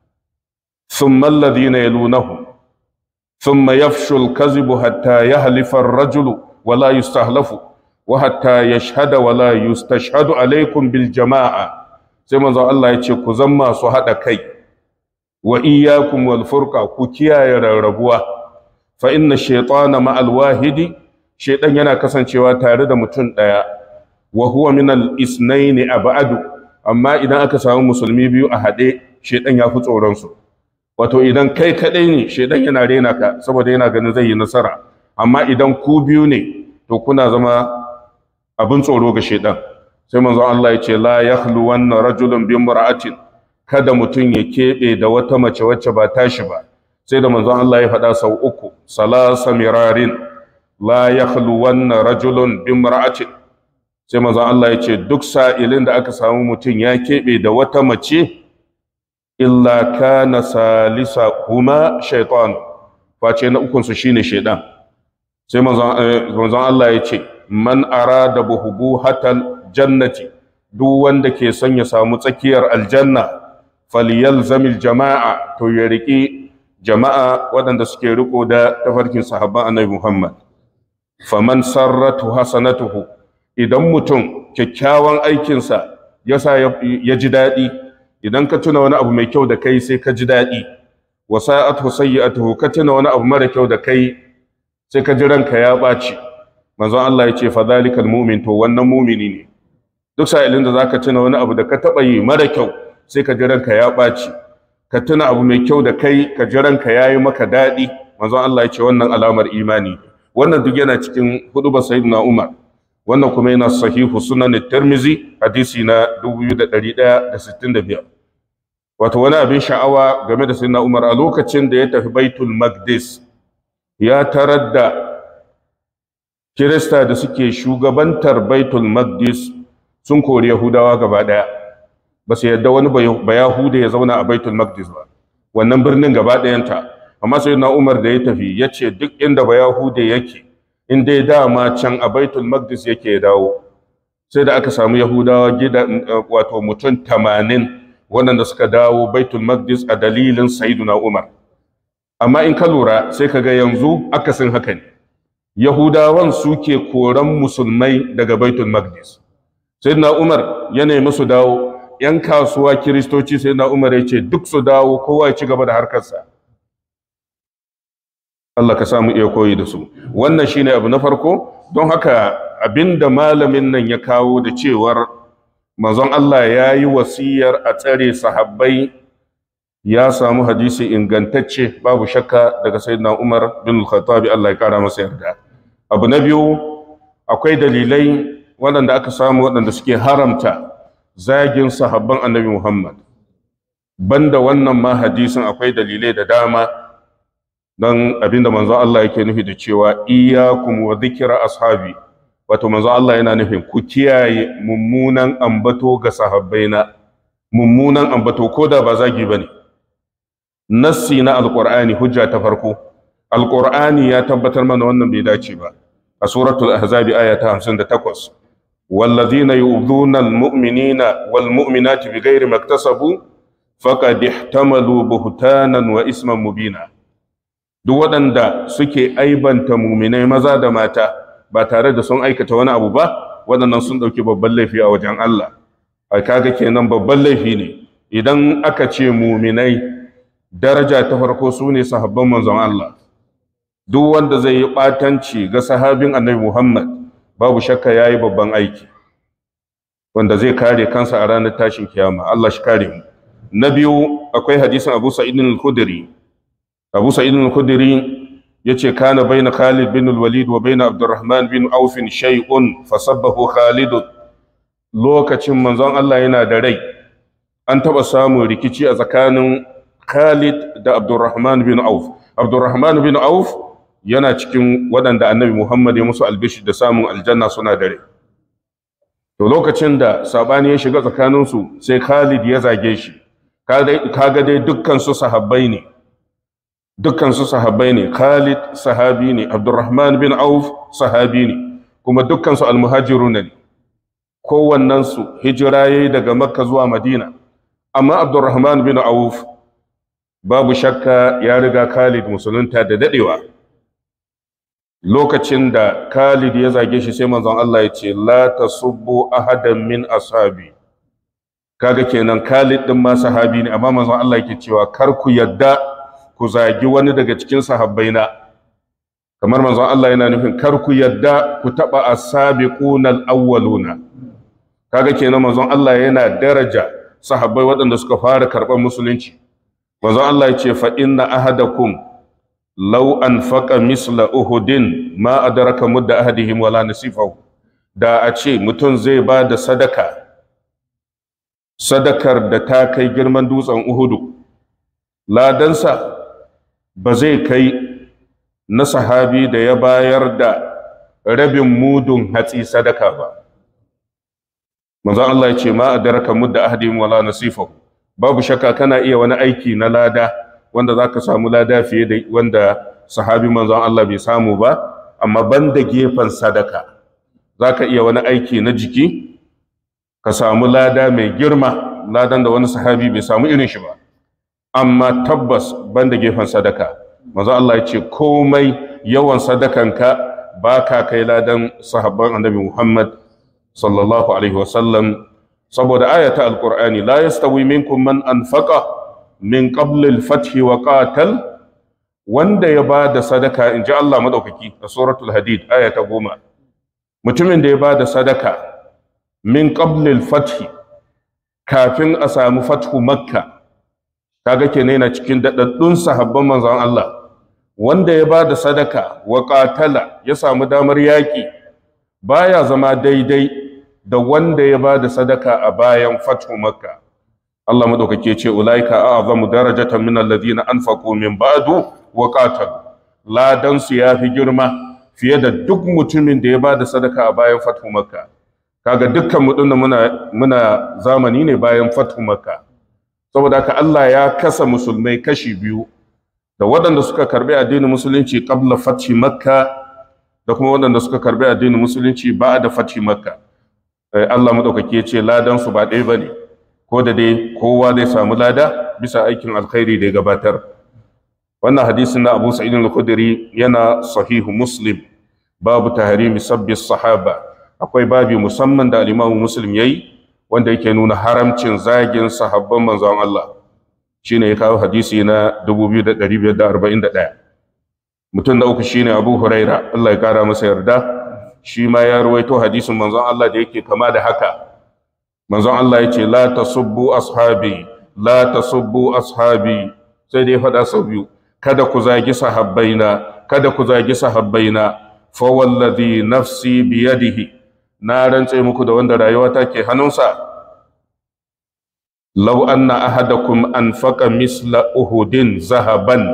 thumma alladhina yalunahum thumma yafshu al-kadhibu hatta yahlifa ar-rajulu wa la yustahlafu wa hatta yashhada wa la yustashhadu alaykum bil jama'a. Sai manzon Allah ya ce ku zama su hada kai, wa iyyakum wal furqa, ku kiyaye rarrabuwa, fa inna shaytana ma'al wahidi, shaytan yana kasancewa tare da mutum daya, wa huwa min al-isnaini ab'adu, amma idan aka samu musulmi biyu a hade shaytan ya fi tsoron su. Wato idan kai kadai ne shaytan yana rena ka saboda yana ganin zai yi nasara, amma idan ku biyu ne to kuna zama abin tsoro ga shaytan. Sai manzon Allah ya ce la yakhlu wanna rajulun bi imra'atin, kada mutum ya keɓe da wata mace wacce ba tashi ba, sai da manzon Allah ya faɗa sau uku, salasa mirarin, la yakhluwanna rajulun bimra'atin. Sai manzon Allah ya ce duk sa'ilin da aka samu mutum ya keɓe da wata mace, illa kana salisa kuma shaitan, face na ukunsu shine shaitan. Sai manzon Allah ya ce man arada buhubuhatal jannati, duk wanda ke son ya samu tsakiyar aljanna, falyalzamil jama'a, to ya riƙi jama'a waɗanda suke riko da tafarkin sahabban annabi Muhammad. Faman sarratu hasanatuhu, idan mutum kyakkyawan aikinsa ya sa ya ji daɗi, idan ka tuna wani abu mai kyau da kai sai ka ji daɗi, wa sa'atuhu sayyi'atuhu, ka tuna wani abu mara kyau da kai sai ka ji ranka ya ɓaci, manzon Allah ya ce fa zalikal mu'min, to wannan mumini ne. Duk sa'ilin da zaka tuna wani abu da ka taɓa yi mara kyau sai ka ji ranka ya ɓaci, ka tuna abu mai kyau da kai ka ji ranka ya yi maka daɗi, manzon Allah ya ce wannan alamar imani. Wannan duk yana cikin hudubar sayyidina Umar, wannan kuma yana sahihu sunan Tirmizi hadisi na 2165. Wato wani abin sha'awa game da sayyidina Umar, a lokacin da ya tafi Baitul Maqdis ya tarar da Kirista da suke shugabantar Baitul Maqdis sun kori Yahudawa gaba ɗaya. Ba su yadda wani Bayahude ya zauna a Baitul Maqdis ba, wannan birnin gaba ɗayanta. Amma sai na Umar da ya tafi ya ce duk inda Bayahude yake, in dai dama can a Baitul Maqdis yake ya dawo. Sai da aka samu Yahudawa wato mutum 80 waɗanda suka dawo Baitul Maqdis a dalilin Sayyiduna Umar. Amma in ka lura sai ka ga yanzu akasin haka ne. Yahudawan suke koran musulmai daga Baitul Maqdis. Sayyiduna Umar ya nemi su dawo. 'Yan kasuwa Kiristoci sai na Umar ya ce duk su dawo, kowa ya ci gaba da harkarsa. Allah ka samu iya koyi da su. Wannan shine abu na farko. Don haka abinda malamin nan ya kawo da cewar manzon Allah ya yi wasiyar a tsare sahabbai, ya samu hadisi ingantacce babu shakka daga sayyidina Umar bin al-Khattab, Allah ya kara masa yarda. Abu na biyu, akwai dalilai waɗanda aka samu waɗanda suke haramta zagin sahabban annabi Muhammad. Banda wannan ma hadisin akwai dalilai da dama, don abinda manzon Allah yake nufi da cewa iyyakum wa dhikra ashabi, wato manzon Allah yana nufin ku kiyaye mummunan ambato ga sahabbaina, mummunan ambato koda ba zagi bane. Nassi na alqur'ani hujja ta farko, alqur'ani ya tabbatar mana wannan bai dace ba. A suratul ahzab aya ta 58, والذين يؤذون المؤمنين والمؤمنات بغير ما اكتسبوا فقد احتملوا بهتانا وإثما مبينا. duk waɗanda suke aibanta muminai maza da mata ba tare da sun aikata wani abu ba, waɗannan sun ɗauki babban laifi a wajen Allah. A kaga kenan babban laifi ne idan aka ce muminai daraja ta farko su ne sahabban manzon Allah. Duk wanda zai yi ɓatanci ga sahabin annabi Muhammad babu shakka ya yi babban aiki wanda zai kare kansa a ranar tashin kiyama. Allah shi kare mu. Na biyu akwai hadisin Abu Sa'id al-Khudri. Abu Sa'id al-Khudri yace kana baina Khalid bin al-Walid wa baina Abdurrahman bin Auf shay'un fasabbahu Khalid. Lokacin manzon Allah yana da rai an taba samun rikici a tsakanin Khalid da Abdurrahman bin Auf. Abdurrahman bin Auf yana cikin waɗanda annabi Muhammad ya musu albishi da samun aljanna suna da rai. To lokacin da sabani ya shiga tsakaninsu sai Khalid ya zage shi. Kaga dai dukkan su sahabbai ne. Khalid sahabi ne, Abdurrahman bin Auf sahabi ne, kuma dukkan su almuhajiruna ne. Kowannen su hijira yayi daga Makka zuwa Madina. Amma Abdurrahman bin Auf babu shakka ya riga Khalid musulunta da dadewa. Lokacin da Khalid ya zage shi sai manzon Allah ya ce la tasubbu ahadan min ashabi. Kaga kenan Khalid din ma sahabi ne, amma manzon Allah yake cewa kar ku yadda ku zagi wani daga cikin sahabbaina. Kamar manzon Allah yana nufin kar ku yadda ku taba as-sabiquna al-awwaluna. Kaga kenan manzon Allah yana daraja sahabbai waɗanda suka fara karɓar musulunci. Manzon Allah ya ce fa inna ahadakum law anfaqa misla uhudin ma adraka mudda ahadihim wala nasifahu. Da a ce mutum zai ba da sadakar da ta kai girman dutsen Uhudu, ladansa ba zai kai na sahabi da ya bayar da rabin mudun hatsi sadaka ba. Manzon Allah ya ce ma adraka mudda ahadihim wala nasifahu. Babu shakka kana iya wani aiki na lada wanda zaka samu lada fiye da wanda sahabi manzon Allah bai samu ba, amma banda gefen sadaka zaka iya wani aiki na jiki ka samu lada mai girma, ladan da wani sahabi bai samu irin shi ba. Amma tabbas banda gefen sadaka, manzon Allah ya ce komai yawan sadakanka ba ka kai ladan sahabban annabi Muhammad sallallahu alaihi wasallam, saboda ayata alqur'ani la yastawi minkum man anfaqa min qabl al-fath wa qatal. Wanda ya ba da sadaka inji Allah madaukaki a suratul hadid ayata 10, mutumin da ya ba da sadaka min qabl al-fath kafin a samu fathu makka, kaga kenan yana cikin daɗaɗɗun sahabban manzon Allah. Wanda ya ba da sadaka wa qatala ya samu damar yaƙi baya zama daidai da wanda ya ba da sadaka a bayan fathu makka. Allah madaukake ce ulaika a'zamu darajatan min alladhina anfaqu min ba'du wa qatalu. Ladan su yafi girma fiye da duk mutumin da ya ba da sadaka a bayan fathu makka. Kaga dukkan mu dinnan muna zamani ne bayan fathu makka. Saboda haka Allah ya kasa musulmai kashi biyu, da waɗanda suka karbi addinin musulunci qabla fathi makka da kuma waɗanda suka karbi addinin musulunci ba'da fathi makka. Allah madaukake ce ladan su ba ɗaya bane, ko da dai kowa zai samu lada bisa aikin alkhairi da ya gabatar. Wannan hadisin na Abu Sa'id al-Khudri yana sahihu Muslim, babu tahrimi sabbi sahaba. Akwai babi musamman da al-Imam Muslim yayi wanda yake nuna haramcin zagin sahabban manzon Allah. Shine ya kawo hadisi na 2541. Mutum na uku shine Abu Huraira, Allah ya kara masa yarda. Shi ma ya ruwaito hadisin manzon Allah da yake kama da haka. Manzon Allah ya ce la tasubbu ashabi, la tasubbu ashabi, sai dai faɗa sau biyu, kada ku zagi sahabbaina, kada ku zagi sahabbaina, fa wallazi nafsi biyadihi, na rantse muku da wanda rayuwa take hannunsa. Law anna ahadakum anfaqa misla uhudin zahaban.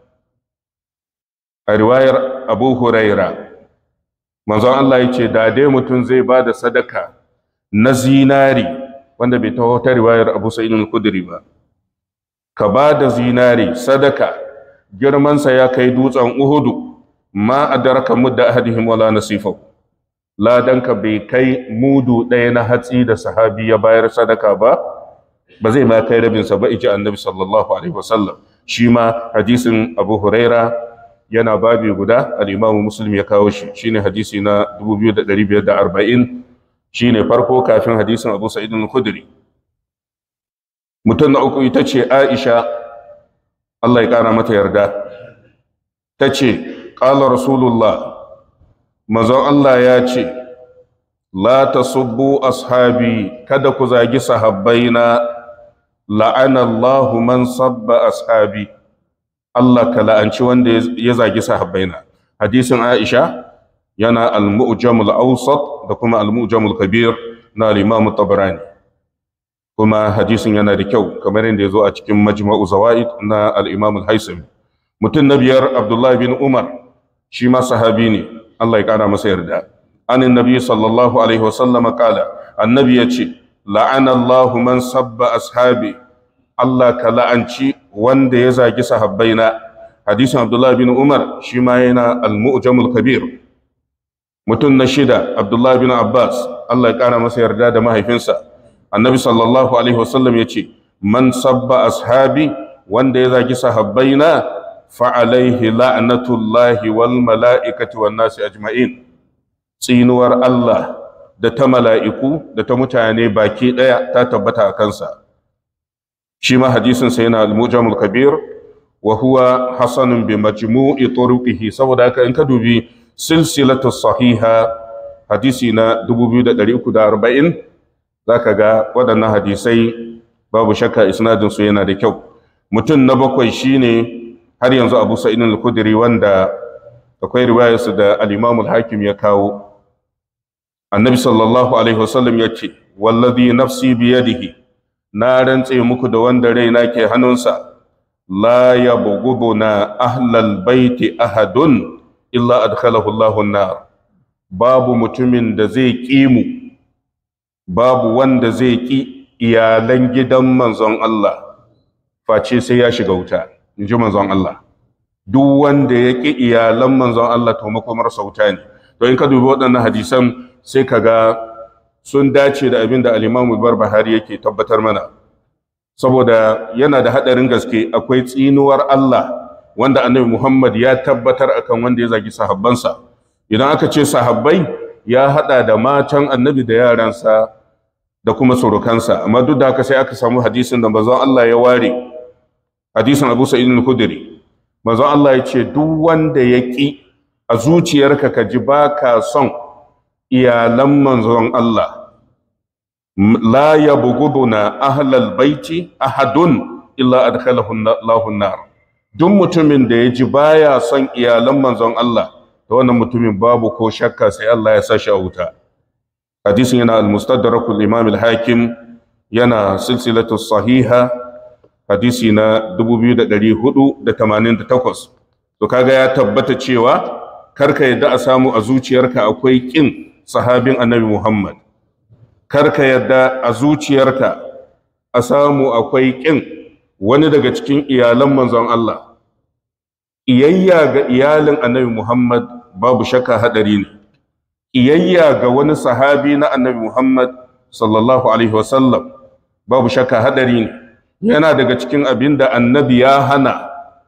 A riwayar Abu Huraira, manzon Allah ya ce da dai mutum zai ba da sadaka na zinari, wanda bai taho ta riwayar Abu Sa'id al-Khudri ba, ka ba da zinari sadaka girmansa ya kai dutsen Uhudu, ma adraka mudda ahadihim wala nasifahu. ladanka bai kai mudu ɗaya na hatsi da sahabi ya bayar sadaka ba zai ma kai rabinsa ba, iji annabi sallallahu alaihi wasallam. Shi ma hadisin Abu Huraira yana babi guda, al-Imam Muslim ya kawo shi, shine hadisi na 2540, shine farko kafin hadisin Abu Sa'id al-Khudri. Mutum na uku ita ce Aisha, Allah ya kara mata yarda, ta ce qala Rasulullah, manzon Allah ya ce, la tasubbu ashabi, kada ku zagi sahabbaina, la'ana Allahu man sabba ashabi, Allah ka la'anci wanda ya zagi sahabbaina. Hadisin Aisha yana al-Mu'jam al-Awsat da kuma al-Mu'jam al-Kabir na al-Imam Tabarani, kuma hadisin yana da kyau kamar yadda ya zo a cikin Majma'u Zawaid na al-Imam al-Haythami. Mutum na biyar Abdullah bin Umar, shi ma sahabi ne, Allah ya kara masa yarda. Anin nabi sallallahu alaihi wasallam kala, annabi ya ce, la'ana Allahu man sabba ashabi, Allah ka la'anci wanda ya zagi sahabbaina. Hadisin Abdullah bin Umar shi ma yana al-Mu'jamul Kabir. Mutum na shida Abdullah bin Abbas, Allah ya kara masa yarda da mahaifinsa. Annabi sallallahu alaihi wasallam ya ce, man sabba ashabi, wanda ya zagi sahabbaina, fa'alaihi la'anatullahi wal mala'ikati wan nasi ajma'in. Tsinuwar Allah da ta mala'iku da ta mutane baki ɗaya ta tabbata a kansa. Shi ma hadisinsa yana al-Mujamul Kabir, wa huwa hasanun bi majmu'i turuqihi, saboda haka in ka dubi silsilatu sahiha hadisi na 2340, zaka ga waɗannan hadisai babu shakka isnadin su yana da kyau. Mutum na bakwai shine har yanzu Abu Sa'id al-Khudri, wanda akwai riwayarsa da al-Imam al-Hakim ya kawo. Annabi sallallahu alaihi wasallam ya ce, wallazi nafsi biyadihi, na rantse muku da wanda raina ke hannunsa, la yabghuduna ahlal baiti ahadun illa adkhalahu Allahu an-nar. Babu mutumin da zai ƙi mu, babu wanda zai ƙi iyalan gidan manzon Allah face sai ya shiga wuta, in ji manzon Allah. Duk wanda ya ƙi iyalan manzon Allah to makomarsa wuta ne. To in ka dubi waɗannan hadisan sai ka ga sun dace da abin da al-Imam Barbahari yake tabbatar mana, saboda yana da haɗarin gaske. Akwai tsinuwar Allah wanda Annabi Muhammad ya tabbatar akan wanda ya zagi sahabbansa. Idan aka ce sahabbai, ya haɗa da matan Annabi da yaransa da kuma surukansa, amma duk da haka sai aka samu hadisin da manzon Allah ya ware, hadisin Abu Sa'id al-Khudri. Manzon Allah ya ce, duk wanda ya ƙi a zuciyarka ka ji ba ka son iyalan manzon Allah, la yabghuduna ahlal baiti ahadun illa adkhalahu Allahu an-nar. Duk mutumin da ya ji baya son iyalan manzon Allah, to wannan mutumin babu ko shakka sai Allah ya sa shi a wuta. Hadisin yana al-Mustadrak al-Imam al-Hakim, yana silsilatu sahiha hadisi na 2488. To kaga ya tabbata cewa karka yadda a samu a zuciyarka akwai kin sahabin Annabi Muhammad, karka yadda a zuciyarka a samu akwai kin wani daga cikin iyalan manzon Allah. Iyayya ga iyalin Annabi Muhammad babu shakka hadari ne. Iyayya ga wani sahabi na Annabi Muhammad sallallahu alaihi wasallam babu shakka hadari ne. Yana daga cikin abin da Annabi ya hana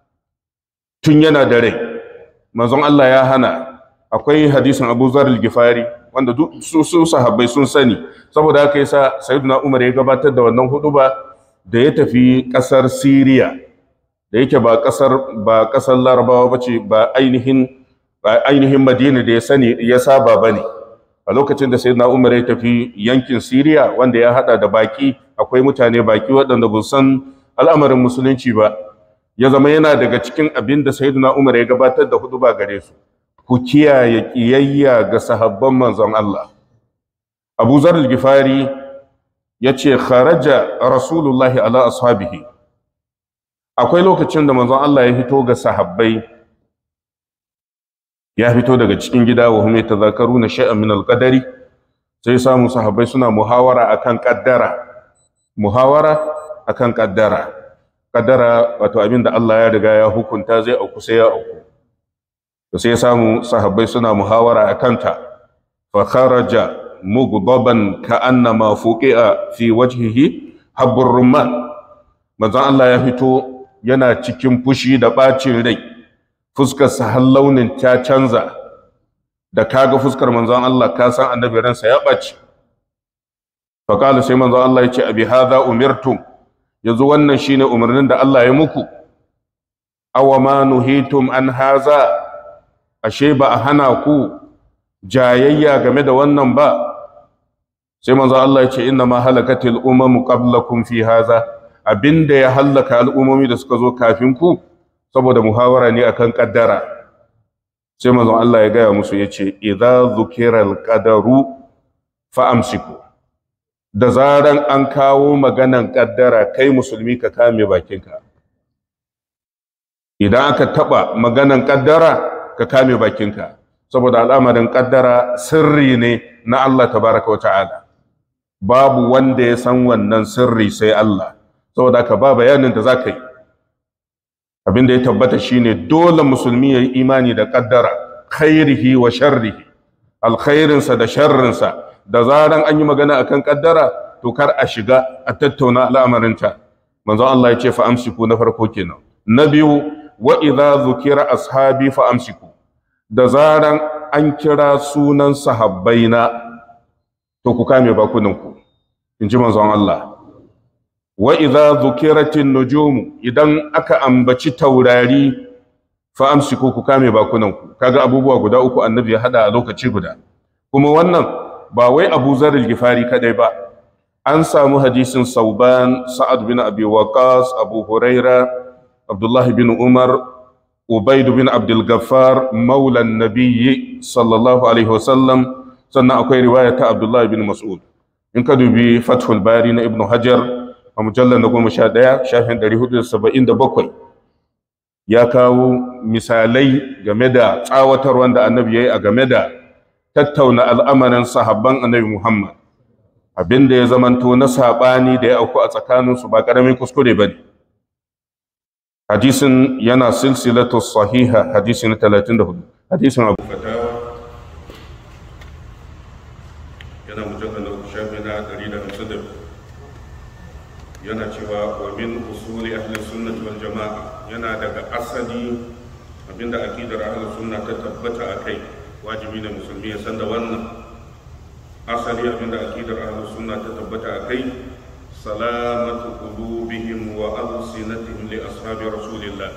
tun yana da rai. Manzon Allah ya hana. Akwai hadisin Abu Zar al-Ghifari wanda duk su sahabbai sun sani, saboda haka yasa Sayyidina Umar ya gabatar da wannan huduba da ya tafi kasar Syria, da yake ba kasar Larabawa bace, ba ainihin Madina da ya sani ya saba bane. A lokacin da Sayyidina Umar ya tafi yankin Syria, wanda ya hada da baki, akwai mutane baki waɗanda ba san al'amarin musulunci ba, ya zama yana daga cikin abin da Sayyidina Umar ya gabatar da huduba gare su: ku kiyaye kiyayya ga sahabban manzon Allah. Abu Zar al-Ghifari yace kharaja Rasulullahi ala ashabihi. Akwai lokacin da manzon Allah ya fito ga sahabbai, ya fito daga cikin gida, wa hum yatadhakaruna shay'an min al-qadari, sai samu sahabbai suna muhawara akan kaddara. Kaddara wato abin da Allah ya riga ya hukunta zai auku sai ya auku. To sai ya samu sahabbai suna muhawara a kanta. fa kharaja mughdaban ka'annama fuqi'a fi wajhihi habbur rumman. Manzon Allah ya fito yana cikin fushi da bacin rai, fuskarsa har launin ta canza. Da kaga fuskar manzon Allah ka san annabi ransa ya ɓaci. Faƙala sai manzon Allah ya ce abi hadha umirtum, yanzu wannan shine umarnin da Allah ya muku. Awa ma nuhitum an haza, ashe ba a hana ku jayayya game da wannan ba. Sai manzon Allah ya ce inna ma halakatil umamu qablakum fi haza, abinda ya hallaka al'ummomi da suka zo kafin ku saboda muhawara ne akan kaddara. Sai manzon Allah ya gaya musu ya ce idza zukiral qadaru fa amsiku, da zaran an kawo maganan kaddara kai musulmi ka kame bakinka. Idan aka taba maganan kaddara ka kame bakinka, saboda al'amarin kaddara sirri ne na Allah tabaraka wa ta'ala, babu wanda ya san wannan sirri sai Allah. Saboda ka ba bayanin da zaka yi. Abin da ya tabbata shine dole musulmi ya yi imani da kaddara, khairihi wa sharrihi, alkhairinsa da sharrinsa. Da zaran an yi magana akan kaddara to kar a shiga a tattauna al'amarinta. Manzon Allah ya ce fa amsiku, na farko kenan. Na biyu, wa idza zukira ashabi fa amsiku, da zaran an kira sunan sahabbaina to ku kame bakunanku, in ji manzon Allah. Wa idza zukiratin nujum, idan aka ambaci taurari fa amsiku, ku kame bakunanku. Kaga abubuwa guda uku annabi ya hada a lokaci guda. Kuma wannan ba wai Abu Zar al-Ghifari kadai ba, an samu hadisin Sauban, Sa'ad bin Abi Waqqas, Abu Huraira, Abdullah bin Umar, Ubayd bin Abdul Ghaffar, maula an-nabiy sallallahu alaihi wasallam. Sannan akwai riwaya ta Abdullah bin Mas'ud. In ka dubi Fathul Bari na Ibn Hajar a mujallal na 11 shafin 477, ya kawo misalai game da tsawatar wanda annabi yayi a game da tattauna al'amarin sahabban annabi Muhammad. Abinda ya zamanto na saɓani da ya auku a tsakaninsu ba ƙaramin kuskure ba ne. Hadisin yana silsilatu sahiha, hadisi na 34. Hadisin Abu Fatawa yana mujallar na shafi na 152, yana cewa wa min usuli ahli sunnati wal jama'a, yana daga asali abinda aqidar ahli sunna ta tabbata akai. Wajibi ne musulmi ya san da wannan asali, abinda aqidar ahlus sunna ta tabbata akai, salamatu qulubihim wa alsinatihim li ashabi rasulillah.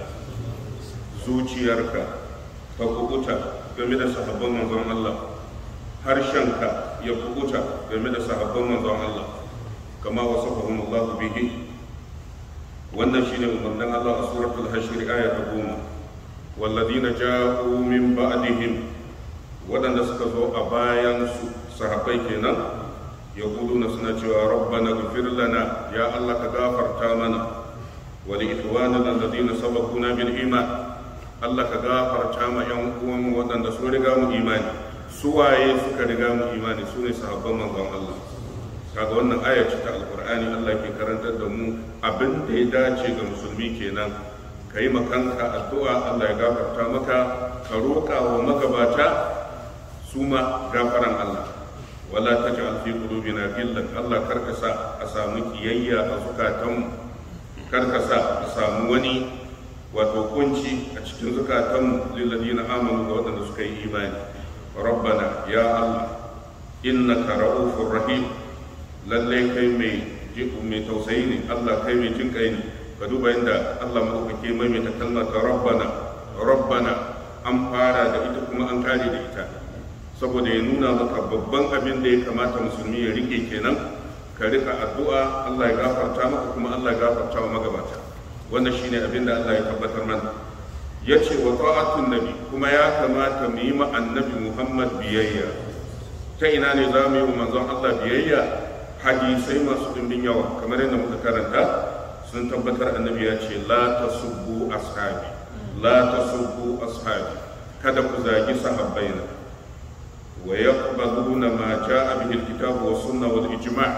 Zuciyarka ta kubuta game da sahabban manzon Allah, harshenka ya kubuta game da sahabban manzon Allah, kama wasafahum Allah bihi. Wannan shine umarnin Allah a suratul hashr aya ta 10. walladina ja'u min ba'dihim, waɗanda suka zo a bayansu sahabbai kenan, ya na suna cewa rabbana ghfir lana, ya Allah ka gafarta mana, wa li ikhwanina alladhina sabaquna bil iman, Allah ka gafarta ma yan uwan waɗanda sun riga mu imani. Su waye suka riga mu imani? Su ne sahabban manzon Allah. Kaga wannan aya ce ta alqur'ani, Allah ke karantar da mu abin da ya dace ga musulmi kenan. Ka yi makanka addu'a Allah ya gafarta maka, ka roƙa wa magabata su ma gafaran Allah. Wala taj'al fi qulubina ghillan, Allah karka sa a samu kiyayya a zukatanmu, karka sa a samu wani wato kunci a cikin zukatanmu lil ladina amanu, ga waɗanda suka yi imani. Rabbana ya Allah, innaka ra'ufur rahim, lalle kai mai tausayi ne, Allah kai mai jin kai ne. Ka duba inda Allah maɗaukake maimaita kalmar ta rabbana, an fara da ita kuma an kare da ita, saboda ya nuna maka babban abin da ya kamata musulmi ya rike kenan. Ka rika addu'a Allah ya gafarta maka, kuma Allah ya gafarta wa magabata. Wannan shine abin da Allah ya tabbatar mana. Ya ce wa ta'atun nabi, kuma ya kamata mu yi ma annabi Muhammad biyayya. Ta ina ne za mu yi wa manzon Allah biyayya? Hadisai masu dimbin yawa kamar yadda muka karanta sun tabbatar annabi ya ce la tasubbu ashabi, la tasubbu ashabi, kada ku zagi sahabbaina, wa yaqbaluna ma jaa bihi alkitab wa sunna wal ijma'.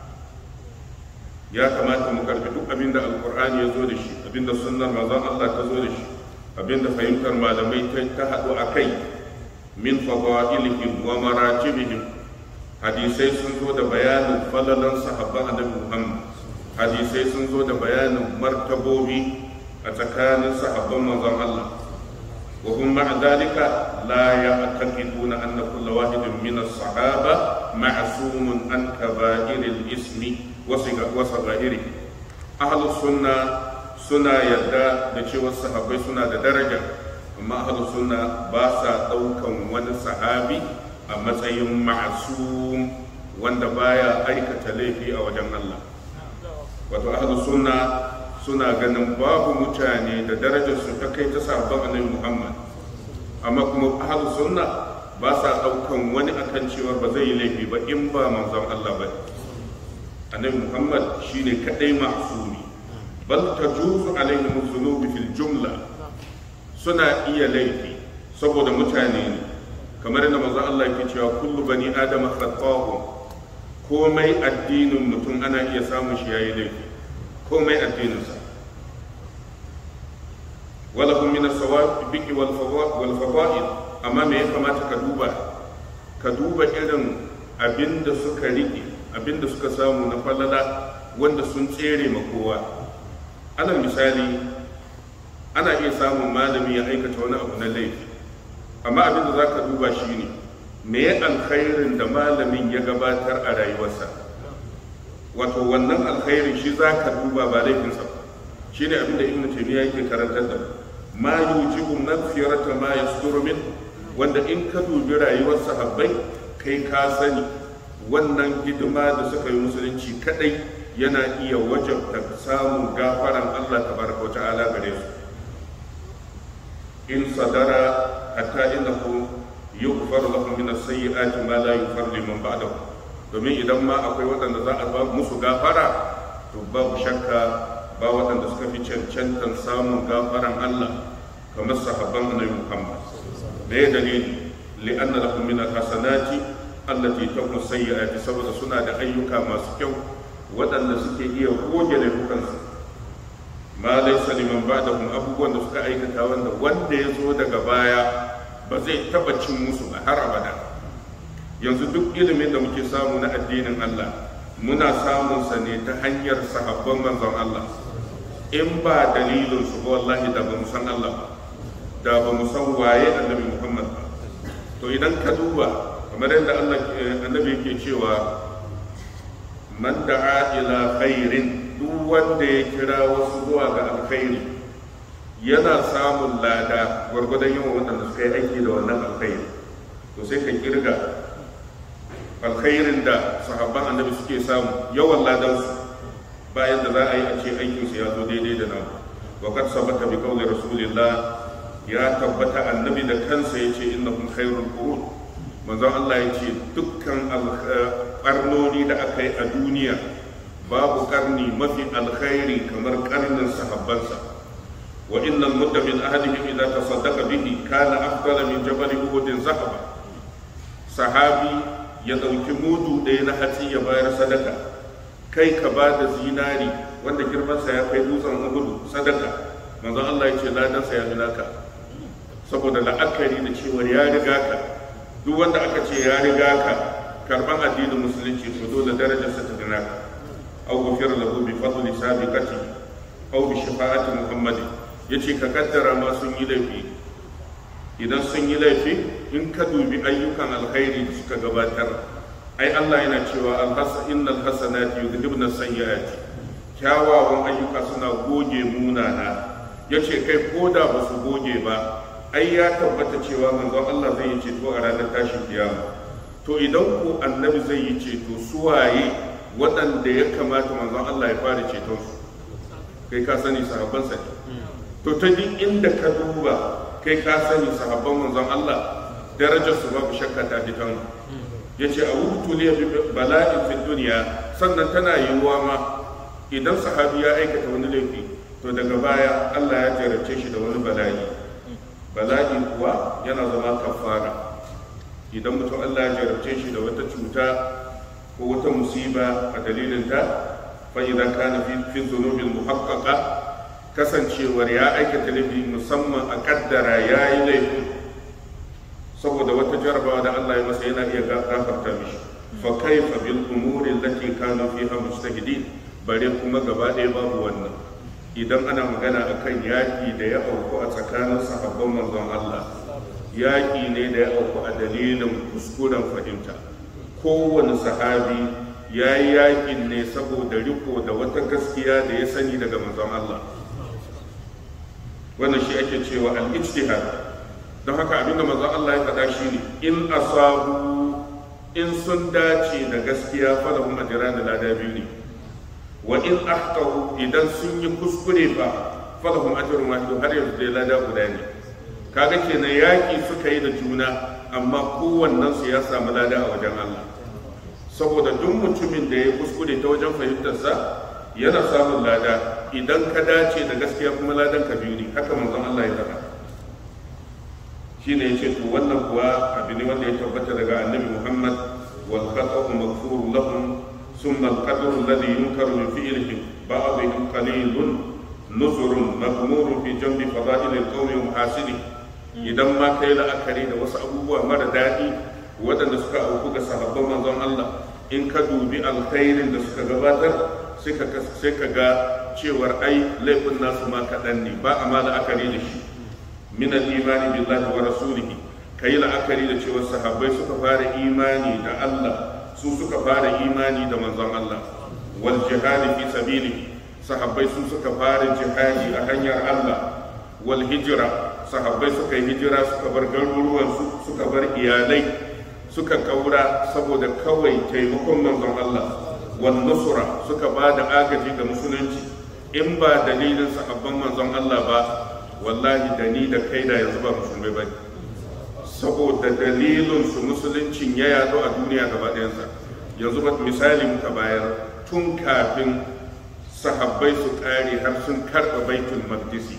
Ya kamata mu karbi duk abinda alqur'ani ya zo da shi, abinda sunnar manzon Allah ta zo da shi, abinda fahimtar malamai ta haɗu a kai. min fadailihim wa maratibihim. Hadisai sun zo da bayanin falalan sahabban annabi Muhammad, hadisai sun zo da bayanin martabobi a tsakanin sahabban manzon Allah. وهم مع ذلك لا يعتقدون أن كل واحد من الصحابة معصوم عن كبائر الإثم وصغائره. أهل السنة سنة يدى لشيء الصحابة سنة درجة، أما أهل السنة باسا دوكا ونصحابي أما سيم معصوم واندبايا أيكة ليفي أو جمع الله. وأهل السنة suna ganin babu mutane da darajar su ta kai ta sahabban annabi Muhammad, amma kuma ahlus sunna ba sa daukan wani akan cewa ba zai yi laifi ba in ba manzon Allah ba. Annabi Muhammad shine kadai ma'sumi, bal tajuzu alaihim dhunubi fil jumla. Suna iya laifi saboda mutane ne, kamar yadda manzon Allah yake cewa kullu bani adama khata'un. Komai addinin mutum ana iya samun shi yayi laifi, komai addininsa. walahum min as-sawabiq wal fadail. Amma me ya kamata ka duba irin abinda suka rike, abinda suka samu na falala wanda sun tsere ma kowa. Alal misali, ana iya samun malami ya aikata wani abu na laifi, amma abinda za ka duba shi ne me ya alkhairin da malamin ya gabatar a rayuwarsa. Wato wannan alkhairin shi za ka duba ba laifinsa ba. Shi ne abinda Ibn Taymiyyah yake karantar da ma yujibu naghfirata ma yasduru min, wanda in ka dubi rayuwar sahabbai kai ka sani wannan hidima da suka yi musulunci kadai yana iya wajabta samun gafaran Allah tabaraka wa ta'ala gare su. In sadara hatta innahu yughfar lahum min as-sayyi'ati ma la yughfar liman ba'dahu. Domin idan ma akwai waɗanda za a ba musu gafara, to babu shakka ba waɗanda suka fi cancantan samun gafaran Allah kamar sahabban annabi Muhammad. Da ya dalili li'anna lahum min al-hasanati allati tahmu sayyi'ati, saboda suna da ayyuka masu kyau waɗanda suke iya goge laifukansu. Ma laysa liman ba'dahum, abubuwan da suka aikata wanda ya zo daga baya ba zai taba cin musu ba har abada. Yanzu duk ilimin da muke samu na addinin Allah muna samun sa ne ta hanyar sahabban manzon Allah. In ba dalilin su ba wallahi da ba mu san Allah ba, da ba mu san waye annabi Muhammad ba. To idan ka duba kamar yadda annabi yake cewa man da'a ila khairin, duk wanda ya kira wasu zuwa ga alkhairi yana samun lada gwargwadon yawan waɗanda suka yi aiki da wannan alkhairi. To sai ka kirga alkhairin da sahabban annabi suke samu, yawan ladansu bayan da za a yi a ce aikinsu ya zo daidai da nan. wa qad sabata bi qawli rasulillah, ya tabbata annabi da kansa yace innakum khairul qurun. Manzon Allah yace dukkan karnoni da aka yi a duniya babu karni mafi alkhairi kamar karnin sahabbansa. wa innal mudda min ahadihim idza tasaddaqa bihi kana afdala min jabal uhud zahaba. Sahabi ya dauki mudu ɗaya na hatsi ya bayar sadaka, kai ka ba da zinari wanda girmansa ya kai dutsen Uhud sadaka. Manzon Allah ya ce ladansa ya naka, saboda la'akari da cewar ya riga ka. Duk wanda aka ce ya riga ka karban addinin musulunci, to dole darajarsa ta gina ka. aw ghufira lahu bi fadli sabiqati aw bi shafa'ati muhammadin. Yace ka kaddara ma sun yi laifi, idan sun yi laifi in ka dubi ayyukan alkhairi da suka gabatar, ai Allah yana cewa innal hasanati yudhibna sayyi'ati, kyawawan ayyuka suna goge munana. Yace kai koda ba su goge ba, ai ya tabbata cewa manzon Allah zai yi ceto a ranar tashin kiyama. To idan ko annabi zai yi ceto, su waye waɗanda ya kamata manzon Allah ya fara ceton su? Kai ka sani sahabban sa. To ta duk inda ka duba kai ka sani sahabban manzon Allah, darajar su babu shakka ta fitan. Yace a wutu ne bala'in fi duniya, sannan tana yiwuwa ma idan sahabi ya aikata wani laifi, to daga baya Allah ya jarabce shi da wani bala'i. Bala'i kuwa yana zama kafara. Idan mutum Allah ya jarabce shi da wata cuta ko wata musiba a dalilinta, fa idan kana fi dhunubil muhaqqaqa, kasancewar ya aikata laifi musamman a kaddara yayi laifi saboda saboda wata jarabawa da Allah ya masa yana iya gafarta mishi. Fa kaifa bil umuri allati kanu fiha mujtahidin, bare kuma gaba ɗaya babu wannan. Idan ana magana akan yaƙi da ya auku a tsakanin sahabban manzon Allah, yaƙi ne da ya auku a dalilin kuskuren fahimta. Kowane sahabi ya yi yaƙin ne saboda riko da wata gaskiya da ya sani daga manzon Allah. Wannan shi ake cewa al-ijtihad. Don haka abinda manzon Allah ya faɗa shi ne, in asabu, in sun dace da gaskiya falahum ajran lada biyu ne, wa in akhtahu, idan sun yi kuskure fa falahum ajrun wahid, har yanzu dai lada guda ne. Kaga kenan yaƙi suka yi da juna, amma kowannen su ya samu lada a wajen Allah, saboda duk mutumin da ya kuskure ta wajen fahimtarsa yana samun lada. Idan ka dace da gaskiya kuma ladan ka biyu ne, haka manzon Allah ya faɗa. Shine yace to wannan kuwa abin ne wanda ya tabbata daga annabi Muhammad, wal khata'u maghfurun lahum thumma al qadru alladhi yunkaru min fi'lihim ba'dhum qalilun nuzurun maghmurun fi jambi fada'il al qawmi wa muhasini. Idan ma kai la'akari da wasu abubuwa mara daɗi waɗanda suka auku ga sahabban manzon Allah, in ka dubi alkhairin da suka gabatar sai ka ga cewar ai laifin nasu ma kaɗan ne, ba a ma la'akari da shi. Min al-imani billahi wa rasulihi, kai la'akari da cewa sahabbai suka fara imani da Allah, su suka fara imani da manzon Allah. Wal jihadi fi sabilihi, sahabbai su suka fara jihadi a hanyar Allah. Wal hijra, sahabbai suka yi hijira, suka bar garuruwan su, suka bar iyalai, suka kaura saboda kawai taimakon manzon Allah. Wal nusra, suka ba da agaji ga musulunci. In ba dalilin sahabban manzon Allah ba, wallahi da ni da kai da yanzu ba musulmai ba ne, saboda dalilin su musuluncin ya yazo a duniya gaba ɗayansa. Yanzu ba misali muka bayar, tun kafin sahabbai su ƙare har sun karɓa baitul maqdisi.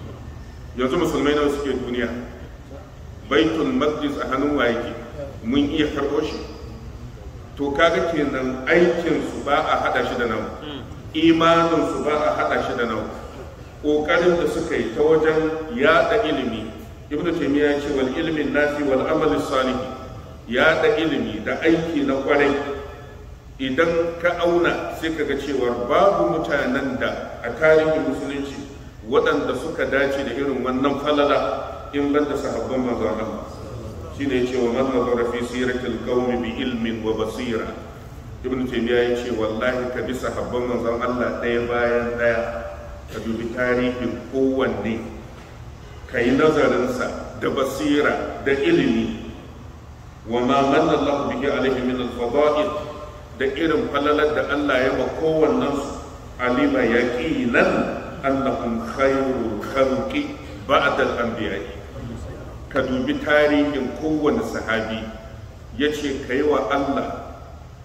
Yanzu musulmai nawa suke duniya? Baitul maqdis a hannun wa yake? Mun iya karɓo shi? To kaga kenan aikin su ba a hada shi da nawa, imanin su ba a hada shi da nawa. Ƙoƙarin da suka yi ta wajen yaɗa ilimi, Ibn Taymiyyah ya ce wal ilmin nafi wal amal salih, yaɗa ilimi da aiki na kwarai. Idan ka auna sai ka ga cewa babu mutanen da a tarihin musulunci waɗanda suka dace da irin wannan falala in ban da sahabban manzon Allah. Shine ya ce wa man nazara fi siratil qaumi bi ilmin wa basira. Ibn Taymiyyah ya ce wallahi ka bi sahabban manzon Allah ɗaya bayan ɗaya, ka dubi tarihin kowanne, ka yi nazarinsa da basira da ilimi. Wa ma manna Allah bihi alaihi min al-fada'il, da irin falalar da Allah ya ba kowannensu, alima yaqinan annahum khairul khalqi ba'da al-anbiya. Ka dubi tarihin kowanne sahabi, yace kai wa Allah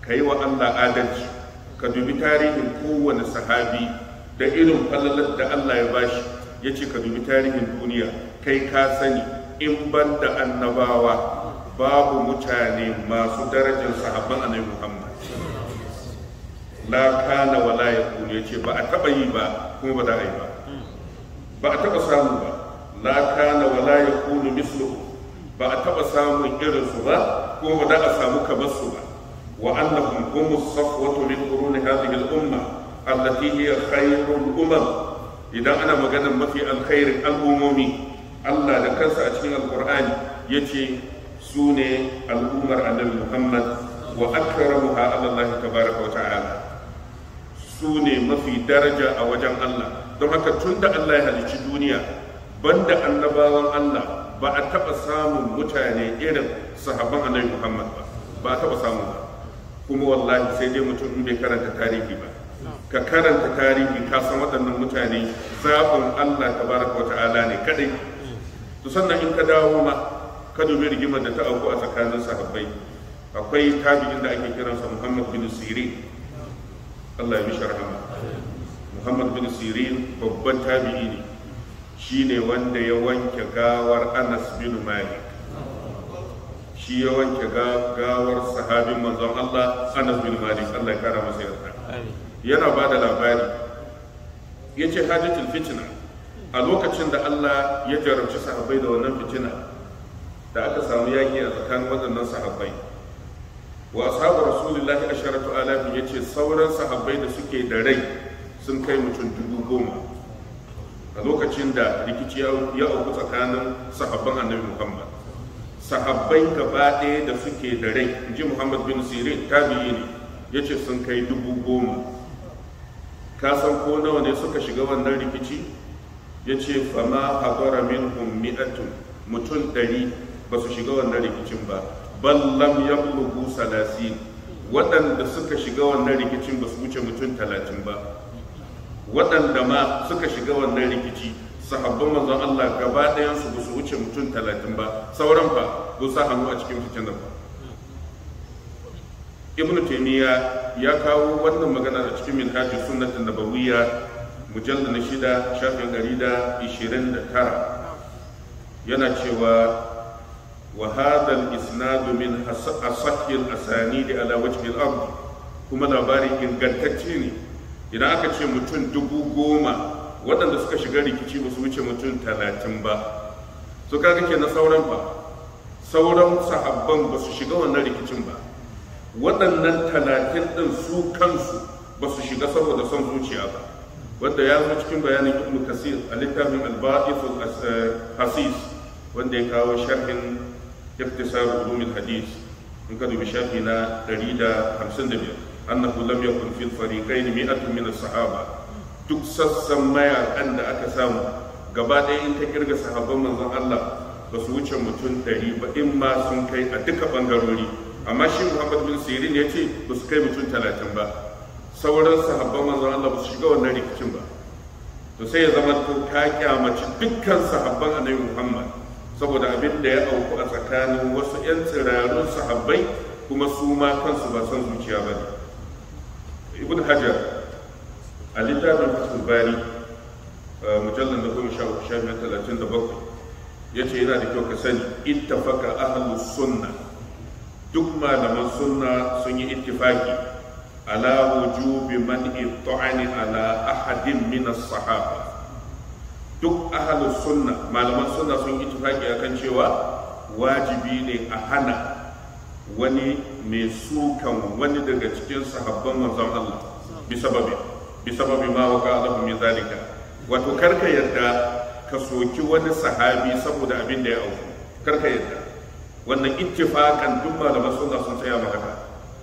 adalci. Ka dubi tarihin kowanne sahabi da irin falalar da Allah ya bashi, ya ce ka dubi tarihin duniya, kai ka sani in ban da annabawa babu mutane masu darajar sahabban annabi Muhammad. La kana wa la yakunu, ya ce ba a taɓa yi ba kuma ba za a yi ba, ba a taɓa samu ba. La kana wa la yakunu misluhu, ba a taɓa samun irinsu ba kuma ba za a samu kamar su ba. Wa annahum humus safwatu min quruni hadhihi al-umma allati hiya khairul umam. Idan ana maganar mafi alkhairin al'ummomi, Allah da kansa a cikin alqur'ani yace su ne al'ummar annabi Muhammad, wa akramuha ala Allah tabaraka wa ta'ala, su ne mafi daraja a wajen Allah. Don haka tunda Allah ya halicci duniya, banda annabawan Allah ba a taɓa samun mutane irin sahabban annabi Muhammad ba a taɓa samu ba. Kuma wallahi sai dai mutum in bai karanta tarihi ba. Ka karanta tarihi ka san waɗannan mutane zaɓin Allah tabaraka wa ta'ala ne kadai. To sannan in ka dawo ma ka dubi rigimar da ta auku a tsakanin sahabbai, akwai tabi'in da ake kiransa Muhammad bin Sirin, Allah ya mishi rahama. Muhammad bin Sirin babban tabi'i ne, shine wanda ya wanke gawar Anas bin Malik. Shi ya wanke gawar sahabin manzon Allah Anas bin Malik, Allah ya kara masa yarda. Yana ba da labari, ya ce hajjatul fitina, a lokacin da Allah ya jarabci sahabbai da wannan fitina, da aka samu yaƙi a tsakanin waɗannan sahabbai. Wa ashabu rasulillahi asharatu alafin, yace sauran sahabbai da suke da rai sun kai mutum 10,000 a lokacin da rikici ya auku tsakanin sahabban annabi Muhammad. Sahabbai gaba ɗaya da suke da rai, inji Muhammad bin Sirin tabi'i ne, yace sun kai 10,000. ka san ko nawa ne suka shiga wannan rikici? Yace fama hadara minhum mi'atun, mutum 100 ba su shiga wannan rikicin ba, bal lam yablughu 30. waɗanda suka shiga wannan rikicin ba su wuce mutum 30 ba. Waɗanda ma suka shiga wannan rikici sahabban manzon Allah gaba ɗayan su ba su wuce mutum 30 ba, sauran fa ko sa hannu a cikin fitinar ba. Ibn Taymiyyah ya kawo wannan magana a cikin Minhajus Sunnah an-Nabawiyya mujallad na 6 shafin 129, yana cewa wa hadha al-isnad min asahhi al-asanid ala wajhi al-ard, kuma labarin ingantacce ne. Idan aka ce mutum 10,000 waɗanda suka shiga rikici ba su wuce mutum 30 ba, so kaga kenan sauran sahabban ba su shiga wannan rikicin ba. Waɗannan 30 ɗin su kansu ba su shiga saboda son zuciya ba, wanda ya zo cikin bayanin Ibn Kasir a littafin al-Ba'ith al-Hasis, wanda ya kawo sharhin Ikhtisar Ulum al-Hadith, in ka dubi shafi na 155, annahu lam yakun fil fariqayn mi'atun min as-sahaba. Duk sassan mayakan da aka samu gaba ɗaya in ka kirga sahabban manzon Allah ba su wuce mutum 100 ba, in ma sun kai a duka bangarori. Amma shi Muhammad bin Sirin ya ce ba su kai mutum 30 ba, sauran sahabban manzon Allah ba su shiga wannan rikicin ba. To sai ya zama to ka kyamaci dukkan sahabban annabi Muhammad saboda abin da ya auku a tsakanin wasu 'yan tsirarun sahabbai, kuma su ma kansu ba son zuciya ba ne. Ibn Hajar a littafin Fathul Bari mujallar da 13 ya ce yana da kyau ka sani, ittafaqa ahlus sunna, duk malaman sunna sun yi ittifaki ala wujubi man'i ta'ani ala ahadin min as-sahaba. Duk ahlus sunna, malaman sunna sun yi ittifaki akan cewa wajibi ne a hana wani mai sukan wani daga cikin sahabban manzon Allah bi sababi ma waka lahu min zalika. Wato karka yadda ka soki wani sahabi saboda abin da ya auku, karka yadda. Wannan ittifakan duk malaman sunna sun tsaya ma haka.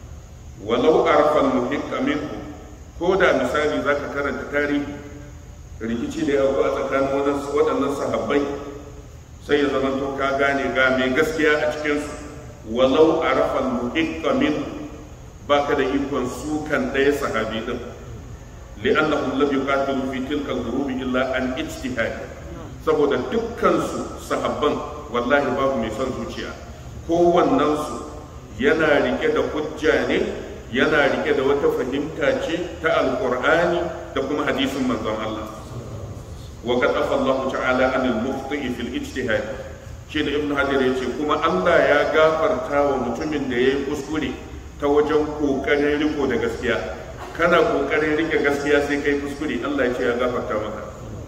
Walau arfa al-muhiqqa minhu, ko da misali zaka karanta tarihi rikici da ya auku a tsakanin waɗannan sahabbai, sai ya zama to ka gane ga mai gaskiya a cikin su. Walau arfa al-muhiqqa minhu, baka da ikon sukan ɗaya sahabi din, li'annahum lam yuqatilu fi tilka al-ghurub illa an ijtihad. Saboda dukkan su sahabban wallahi babu mai son zuciya, kowannensu yana rike da hujja ne, yana rike da wata fahimta ce ta alqur'ani da kuma hadisin manzon Allah. Wa qad afa Allah ta'ala anil mukhti fil ijtihad, shi da Ibn Hajar yace kuma Allah ya gafarta wa mutumin da yayi kuskure ta wajen kokarin riko da gaskiya. Kana kokarin rike gaskiya sai kai kuskure, Allah ya ce ya gafarta maka.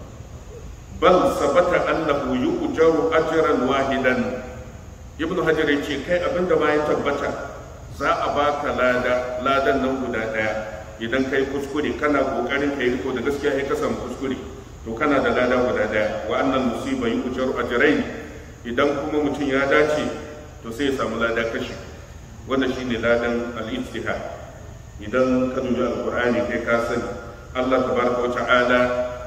Bal sabata annahu yu'jaru ajran wahidan. Ibn Hajar ya ce kai abinda ma ya tabbata, za a baka ladan nan guda daya. Idan kai kuskure kana kokarin kai riko da gaskiya sai ka samu kuskure, to kana da lada guda daya. Wa annal musiba yu'jaru ajrayn, idan kuma mutum ya dace to sai ya samu lada kashi. Wannan shine ladan al-ijtihad. Idan ka dubi alqur'ani kai ka sani Allah tabaraka wa ta'ala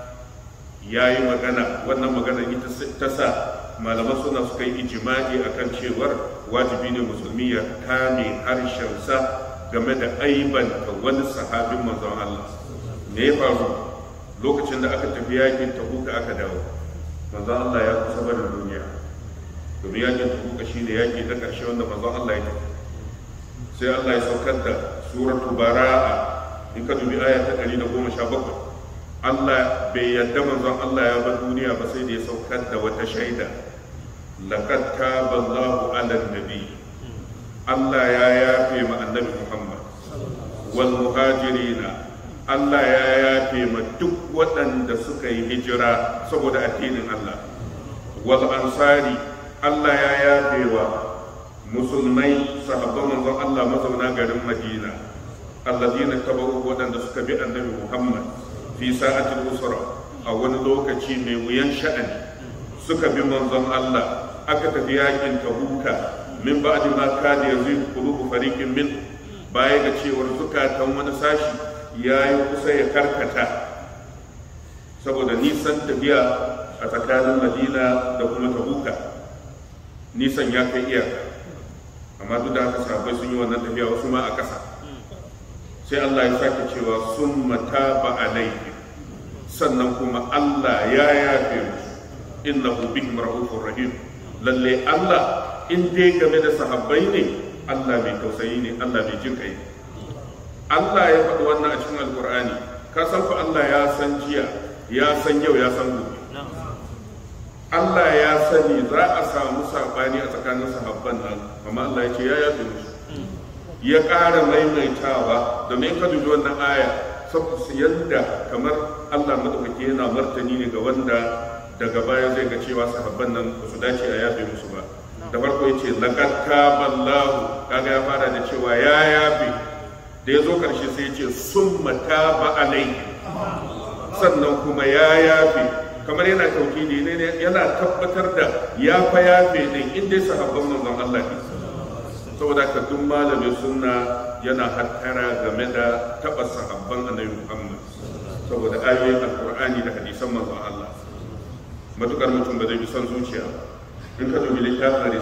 ya yi magana, wannan magana ita ta sa malaman suna suka yi ijma'i akan cewar wajibi ne musulmi ya kame harshensa game da aibanta wani sahabin manzon Allah. Me ya faru lokacin da aka tafi yakin Tabuka aka dawo? Manzon Allah ya kusa barin duniya, domin yakin Tabuka shine yaki na ƙarshe wanda manzon Allah ya tafi. Sai Allah ya saukar da suratul Bara'a, in ka dubi aya ta 117. Allah bai yadda manzon Allah ya bar duniya ba sai da ya saukar da wata shaida, laqad taba Allahu 'ala an-nabi. Allah ya yafe ma annabi Muhammad wal muhajirina, Allah ya yafe ma duk waɗanda suka yi hijira saboda addinin Allah, wal ansari, Allah ya yafewa musulmai sahabban manzon Allah mazauna garin Madina alladina tabawu wadanda suka bi annabi Muhammad fi sa'atil usra a wani lokaci mai wuyan sha'ani suka bi manzon Allah aka tafi yakin Tabuka min ba'di ma kada yazid qulubu fariqin min baya ga cewar zukatan wani sashi yayi kusa ya karkata saboda nisan tafiya a tsakanin Madina da kuma Tabuka nisan ya kai iyaka amma duk da haka sahabbai sun yi wannan tafiya wasu ma a ƙasa sai Allah ya sake cewa summa taba alaihi sannan kuma Allah ya yafe musu innahu bihim ra'ufur rahim lalle Allah in dai game da sahabbai ne Allah mai tausayi ne Allah mai jin kai Allah ya faɗi wannan a cikin alkur'ani ka san fa Allah ya san jiya ya san yau ya san gobe Allah ya sani za a samu sabani a tsakanin sahabban nan amma Allah ya ce ya yafe musu ya ƙara maimaitawa domin ka dubi wannan aya saboda yadda kamar Allah madaukake yana martani ne ga wanda daga baya zai ga cewa sahabban nan ba su dace a yafe musu ba da farko yace laqad taballahu kaga ya fara da cewa ya yafe da ya zo karshe sai yace summa taba alai sannan kuma ya yafe kamar yana tauhidi ne yana tabbatar da ya fa yafe din inda sahabban manzon Allah ne saboda ka duk malamin sunna yana hattara game da taba sahabban annabi Muhammad saboda ayoyin alqur'ani da hadisan manzon Allah matukar mutum ba zai bi son zuciya in ka dubi littafin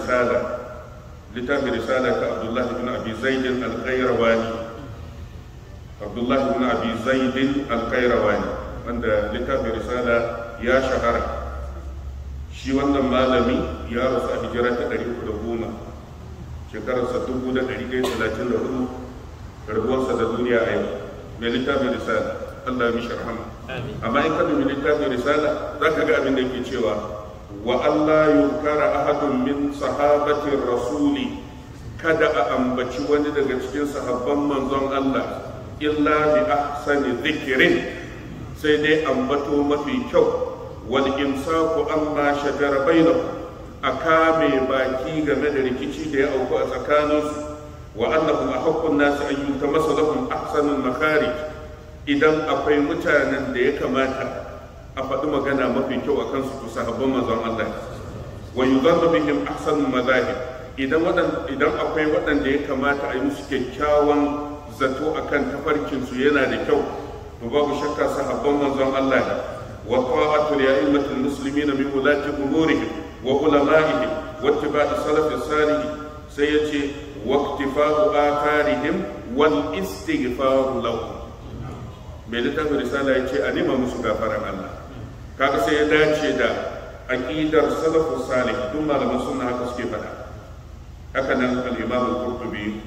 risala ta Abdullah ibn Abi Zaid al-Qayrawani Abdullah ibn Abi Zaid al-Qayrawani wanda littafin risala ya shahara shi wannan malami ya rasu a hijira ta 310 shekararsa 1134 rabuwarsa da duniya a yau mai littafin risala Allah ya mishi rahama amma in ka dubi littafin risala za ka ga abin da yake cewa wa Allah yukara ahadun min sahabatin rasuli kada a ambaci wani daga cikin sahabban manzon Allah illa bi ahsani dhikrin sai dai ambato mafi kyau wal imsaku amma shajara bainahum a kame baki game da rikici da ya auku a tsakaninsu wa annahum ahaqqun nasi an yutamassa lahum ahsanul makharij idan akwai mutanen da ya kamata a faɗi magana mafi kyau a kansu to sahabban manzon Allah wa yuzannu bihim ahsanul madahib idan akwai waɗanda ya kamata a yi musu kyakkyawan zato akan tafarkin su yana da kyau to babu shakka sahabban manzon Allah wa ta'atul ya'immatul muslimin min ulati umurihim wa ulama'ihim wa ittiba'i salafis salih sai yace wa iktifa'u atharihim wal istighfaru lahum mai littafin risala yace a nema musu gafaran Allah kaga sai ya dace da aqidar salafus salih duk malaman sunna haka suke fada haka nan al-imam al-qurtubi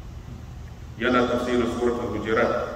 yana tafsirin suratul hujurat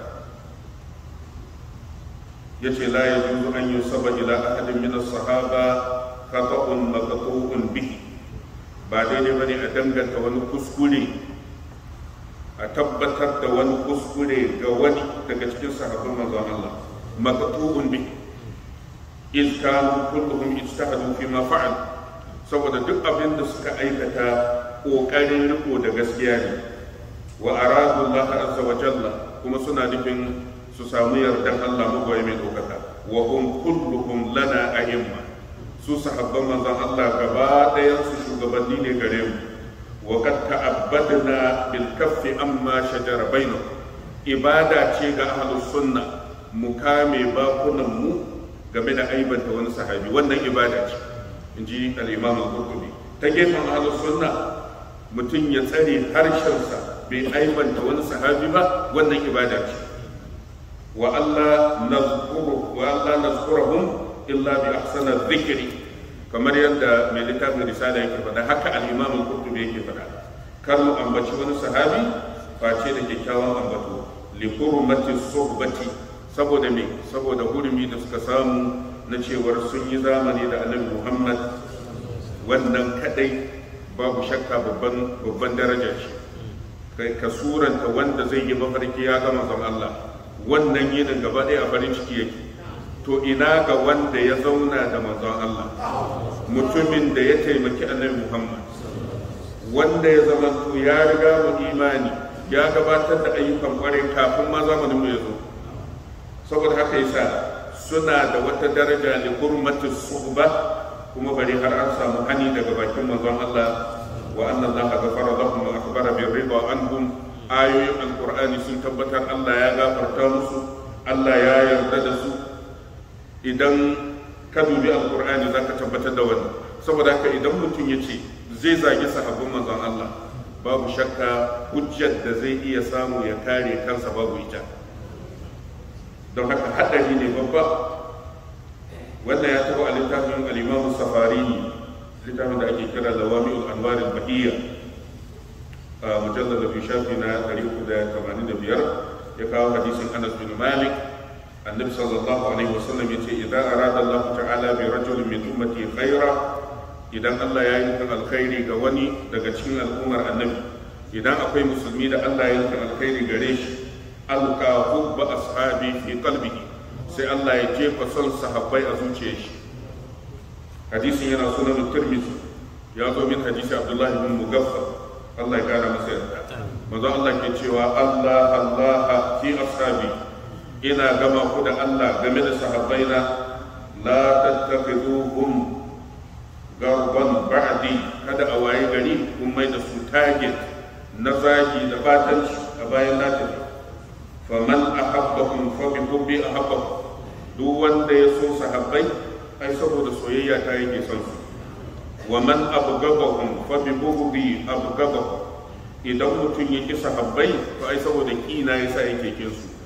yace la yajuzu an yusaba ila ahadin min as-sahaba khata'un maqtu'un bihi ba daidai bane a danganta wani kuskure a tabbatar da wani kuskure ga wani daga cikin sahabban manzon Allah maqtu'un bihi iz kanu kulluhum ijtahadu fi ma fa'al saboda duk abin da suka aikata kokarin riko da gaskiya ne wa aradu Allah azza wa jalla kuma suna nufin su samu yardan Allah magoyi mai dokaka wa hum kulluhum lana a'imma su sahabban manzon Allah gaba ɗayan su shugabanni ne gare mu wa qad ta'abbadna bil kaffi amma shajara bainahum ibada ce ga ahlus sunna mu kame bakunan mu game da aibanta wani sahabi wannan ibada ce inji al-imam al-qurtubi ta gefen ahlus sunna mutum ya tsare harshensa bai aibanta wani sahabi ba wannan ibada ce wa Allah nazkuruhum illa bi ahsana dhikri kamar yadda mai littafin risala yake faɗa haka al-imam al-qurtubi yake faɗa kar mu ambaci wani sahabi face da kyakkyawan ambato li hurmati suhbati saboda me saboda hurumi da suka samu na cewar sun yi zamani da annabi Muhammad wannan kadai babu shakka babban daraja ce kai ka suranta wanda zai yi mafarki ya ga manzon Allah wannan yinin gaba ɗaya a farin ciki yake to ina ga wanda ya zauna da manzon Allah, mutumin da ya taimaki annabi Muhammad, wanda ya zama to ya riga mu imani, ya gabatar da ayyukan kwarai kafin ma zamanin mu ya zo. Saboda haka yasa suna da wata daraja ne hurmatu suhba, kuma bari har an samu hani daga bakin manzon Allah wa anna Allah ghafara lahum wa akhbara bir ridha anhum. Ayoyin alqur'ani sun tabbatar Allah ya gafarta musu, Allah ya yarda da su. Idan ka dubi alqur'ani zaka tabbatar da wannan. Saboda haka idan mutum ya ce zai zagi sahabban manzon Allah, babu shakka hujjar da zai iya samu ya kare kansa babu ita. Don haka haɗari ne babba. Wannan ya taɓa a littafin al-Imam Safarini, littafin da ake kira Lawami'ul Anwar al-Bahiyya, a mujallar da shafi na 385, ya kawo hadisin Anas bin Malik. Annabi sallallahu alaihi wasallam ya ce, idan arada Allah ta'ala bi rajulin min ummati khaira, idan Allah ya yi nufin alkhairi ga wani daga cikin al'ummar annabi, idan akwai musulmi da Allah ya yi nufin alkhairi gare shi, alqa hubba ashabi fi qalbihi, sai Allah ya jefa son sahabbai a zuciyar shi. Hadisin yana sunan Tirmidhi, ya zo min hadisi Abdullah ibn Mughaffal, Allah ya kara masa yarda. Manzo Allah ke cewa Allah fi ashabi, ina gama ku da Allah game da sahabbaina, la tattakhiduhum garban ba'di, kada a waye gari kun mai da su target na zagi da batanci a bayan na tafi. Faman ahabbahum fa bi hubbi ahabbahum, duk wanda ya so sahabbai ai saboda soyayya ta yake son su. Wa man abghadahum fa bi bughdi abghadahum, idan mutum ya ki sahabbai to ai saboda kina yasa yake kin su.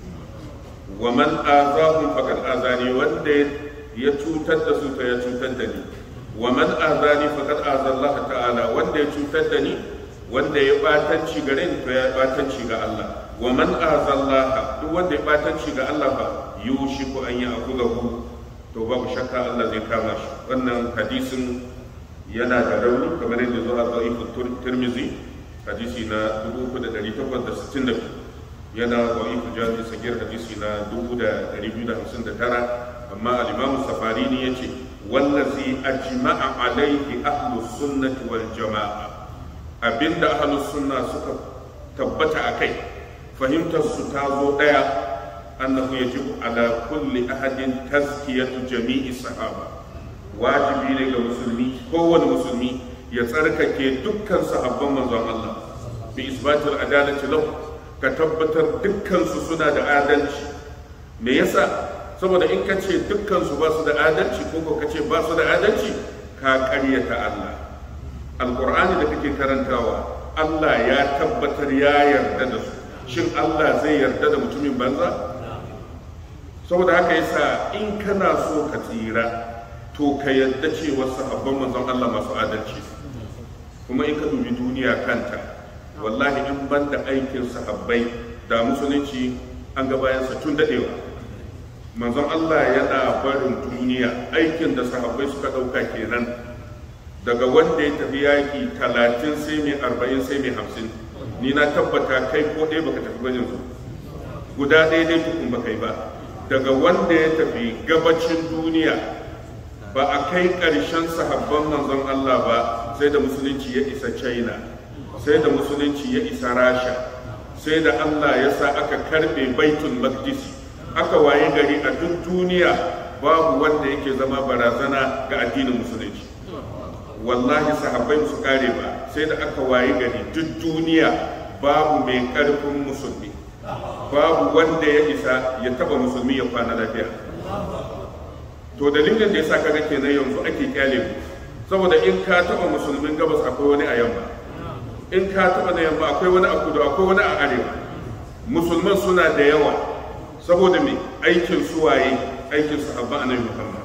Wa man azahum faqad azani, wanda ya cutar da su to ya cutar da ni. Wa man azani faqad aza Allah ta'ala, wanda ya cutar da ni, wanda ya batanci gare ni to ya batanci ga Allah. Wa man aza Allah, duk wanda ya batanci ga Allah fa yushiku an ya'khudhahu, to babu shakka Allah zai kama shi. Wannan hadisin yana da rauni kamar yadda zuwa Da'ifut Tirmidhi, hadisi na 3862, yana Da'ifut Jami' Sagir hadisi na 2259. Amma al-Imam Safarini yace wallazi ajma'a alaihi ahlus sunnati wal jama'a, abinda ahlus sunna suka tabbata akai, fahimtar su ta zo daya, annahu yajibu ala kulli ahadin tazkiyatu jami'i sahaba, wajibi ne ga musulmi, kowane musulmi ya tsarkake dukkan sahabban manzon Allah bi isbatul adalati lahu, ka tabbatar dukkan su suna da adalci. Me yasa? Saboda in ka ce dukkan su ba su da adalci, ko ka ce ba su da adalci, ka ƙaryata Allah. Alqur'ani da kake karantawa, Allah ya tabbatar ya yarda da su. Shin Allah zai yarda da mutumin banza? Saboda haka yasa in kana so ka tsira, to ka yadda cewa sahabban manzon Allah masu adalci. Kuma in ka dubi duniya kanta, wallahi in ban da aikin sahabbai da musulunci an ga bayansa tun dadewa. Manzon Allah yana barin duniya, aikin da sahabbai suka dauka kenan, daga wanda ya tafi yaki 30 sai mai 40 sai mai 50. Ni na tabbata kai ko ɗaya baka tafi ba yanzu, guda ɗaya dai tukun baka yi ba. Daga wanda ya tafi gabacin duniya, ba a kai ƙarshen sahabban manzon Allah ba sai da musulunci ya isa China, sai da musulunci ya isa Rasha, sai da Allah ya sa aka karbe Baitul Maqdis, aka waye gari a duk duniya babu wanda yake zama barazana ga addinin musulunci. Wallahi sahabbai su kare ba, sai da aka waye gari duk duniya babu mai karfin musulmi, babu wanda ya isa ya taba musulmi ya kwana lafiya. To dalilin da yasa kaga kenan yanzu ake kyale mu, saboda in ka taba musulmin gabas akwai wani a yamma, in ka taba na yamma akwai wani a kudu, akwai wani a arewa. Musulman suna da yawa, saboda me? Aikin su waye? Aikin sahabban annabi Muhammad.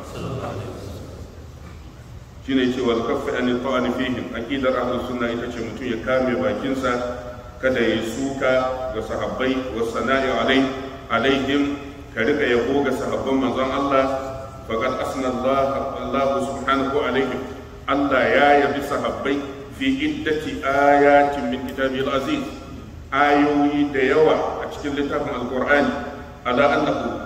Shine cewa al-kaffu an ta'ani fihim, aqidar ahlus sunna ita ce mutum ya kame bakinsa kada ya suka ga sahabbai wa sana'i alaihim, ka rika yabo ga sahabban manzon Allah. Faqad asna Allah subhanahu alaihim, Allah ya yabi sahabbai fi iddati ayatin min kitabil aziz, ayoyi da yawa a cikin littafin alqur'ani, ala annahu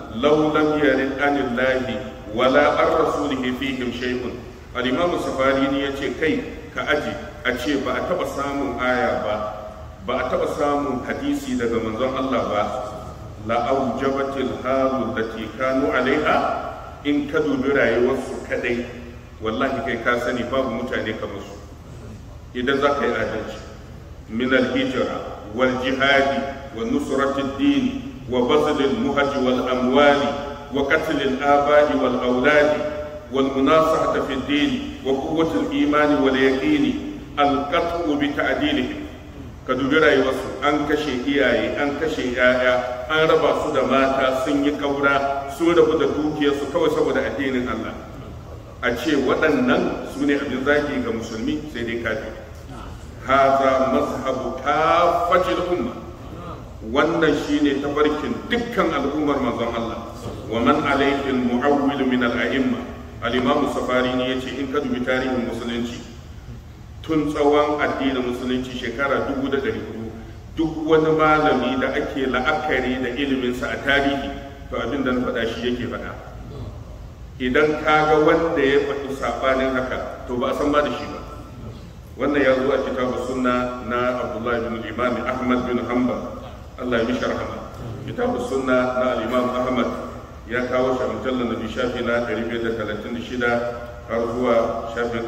law lam yarid anillahi wala an rasulihi fihim shay'un. al-imam safarini yace kai ka aje a ce ba a taba samun aya ba a taba samun hadisi daga manzon Allah ba la aujabatil halu allati kanu alaiha. in ka dubi rayuwarsu kadai wallahi kai ka sani babu mutane kamar su idan za ka yi adalci. min al-hijra wal jihadi wa nusrati ad-din wa bazl al-muhaj wal amwali wa qatl al-aba'i wal awladi wal munasahati fi ad-din wa quwwati al-iman wal yaqin al-qat'u bi ta'dilihim. ka dubi rayuwarsu, an kashe iyaye, an kashe yaya, an raba su da mata, sun yi kaura, sun rabu da dukiyarsu kawai saboda addinin Allah. a ce waɗannan su ne abin zaki ga musulmi sai dai kafin. haza mazhabu kafatil umma, wannan shine tafarkin dukkan al'ummar manzon Allah. wa man alayhi al-mu'awwil min al-a'imma. al-imam safari ne yace in ka dubi tarihin musulunci tun tsawon addinin musulunci shekara 1400, duk wani malami da ake la'akari da iliminsa a tarihi to abin da na faɗa shi yake faɗa. idan ka ga wanda ya faɗi saɓanin haka to ba a san ba da shi ba. wannan ya zo a kitabu sunna na abdullahi bin imam ahmad bin hanbal, Allah ya mishi rahama. kitabu sunna na al-imam ahmad ya kawo shi a mujallar nabi shafi na 536 har zuwa shafin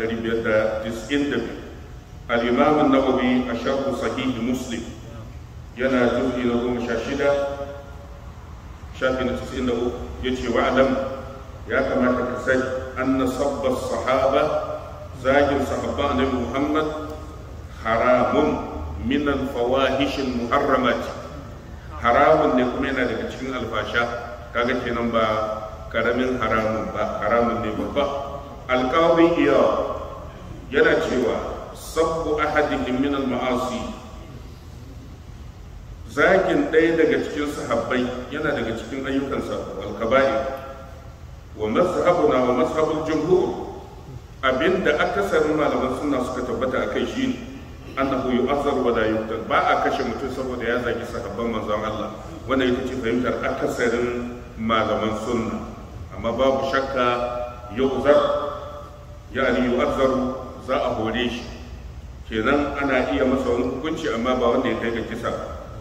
592. al-imam an-nawawi a sharh sahih muslim yana juz'i na 16 shafi na 93 yace wa alam, ya kamata ka sani anna sabba sahaba, zagin sahabba annabi Muhammad, haramun min al-fawahish al-muharramat, haramun ne kuma yana daga cikin alfasha. kaga kenan ba karamin haramun ba, haramun ne babba. alqawi yana cewa sabbu ahadihim min al-ma'asi, zagin ɗaya daga cikin sahabbai yana daga cikin ayyukan sabo, al-kaba'ir. wa mazhabuna wa mazhabul jumhur, abinda akasarin malaman sunna suka tabbata akai shine annahu yu'azzar wa la yuqtal. ba a kashe mutum saboda ya zagi sahabban manzon Allah. wannan ita ce fahimtar akasarin malaman sunna. amma babu shakka yu'zar, yani yu'azzar, za a hore shi, kenan ana iya masa wani hukunci amma ba wanda ya kai ga kisa.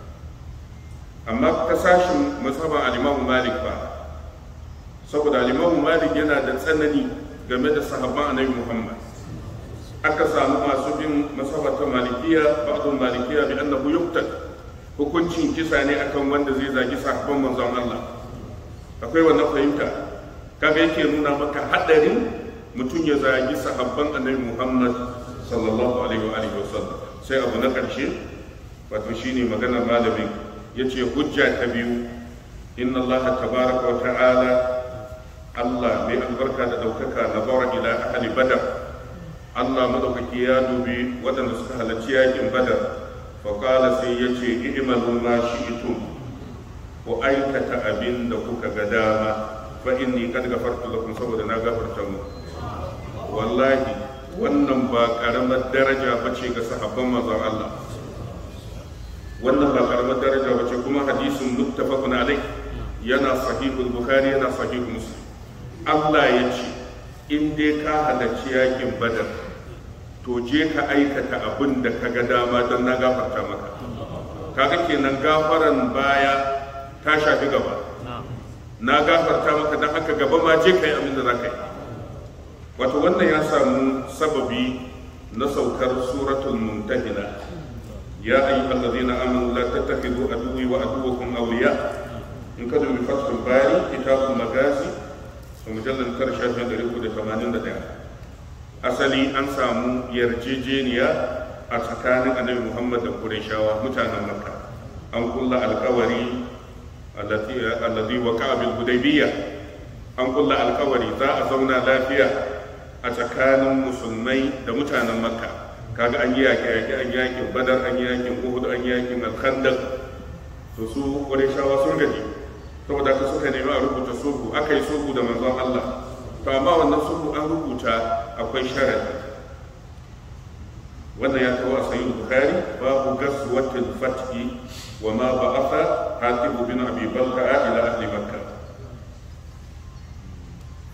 amma ta sashin mazhaban al-Imam Malik ba, saboda al-Imam Malik yana da tsanani game da sahabban annabi Muhammad. aka samu masu bin mazhabatan malikiya, ba'dul malikiya bi annahu yuqtal, hukuncin kisa ne akan wanda zai zagi sahabban manzon Allah. akwai wannan fahimta, kaga yake nuna maka hadarin mutum ya zagi sahabban annabi Muhammad sallallahu alaihi wa alihi wasallam. sai abu na karshe, wato shine maganar malamin, yace hujja ta biyu, inna Allah tabaraka wa ta'ala, Allah mai albarka da daukaka, nazara ila ahli badar, Allah madaukaki ya dubi waɗanda suka halarci yakin badar, faƙala sai ya ce i'malu ma shi'tum, ku aikata abin da kuka ga dama, fa inni kad gafartu lakum, saboda na gafarta mu. wallahi wannan ba karamar daraja bace ga sahabban manzon Allah, wannan ba karamar daraja bace. kuma hadisin muttafaqun alai, yana sahihul bukhari, yana sahihul muslim. Allah ya ce in dai ka halarci yakin badar to je ka aikata abin da ka ga dama don na gafarta maka. kaga kenan gafaran baya ta shafi gaba. na gafarta maka don haka gaba ma je ka yi abin da za ka yi. wato wannan ya samu sababi na saukar suratul mumtahina. ya ayyuhal ladina amanu la tattakhidhu aduwwi wa aduwwakum awliya. in ka dubi fathul bari kitabul magazi mujallar tara shafin 381, asali an samu yarjejeniya a tsakanin annabi Muhammad da Qurayshawa, mutanen Makka. an kulla alkawari alladhi waqa'a bil Hudaybiyah, an kulla alkawari za a zauna lafiya a tsakanin musulmai da mutanen Makka. kaga an yi yaƙi, an yi yaƙin Badar, an yi yaƙin Uhud, an yi yaƙin Al-Khandaq. to su Qurayshawa sun gaji, saboda ka suka nemi a rubuta sulhu. aka yi sulhu da manzon Allah, to amma wannan sulhu an rubuta akwai sharadi. wannan ya kawo a sahih bukhari, babu ghazwatil fathi wa ma ba'atha hatib bin abi balta'a ila ahli makkah.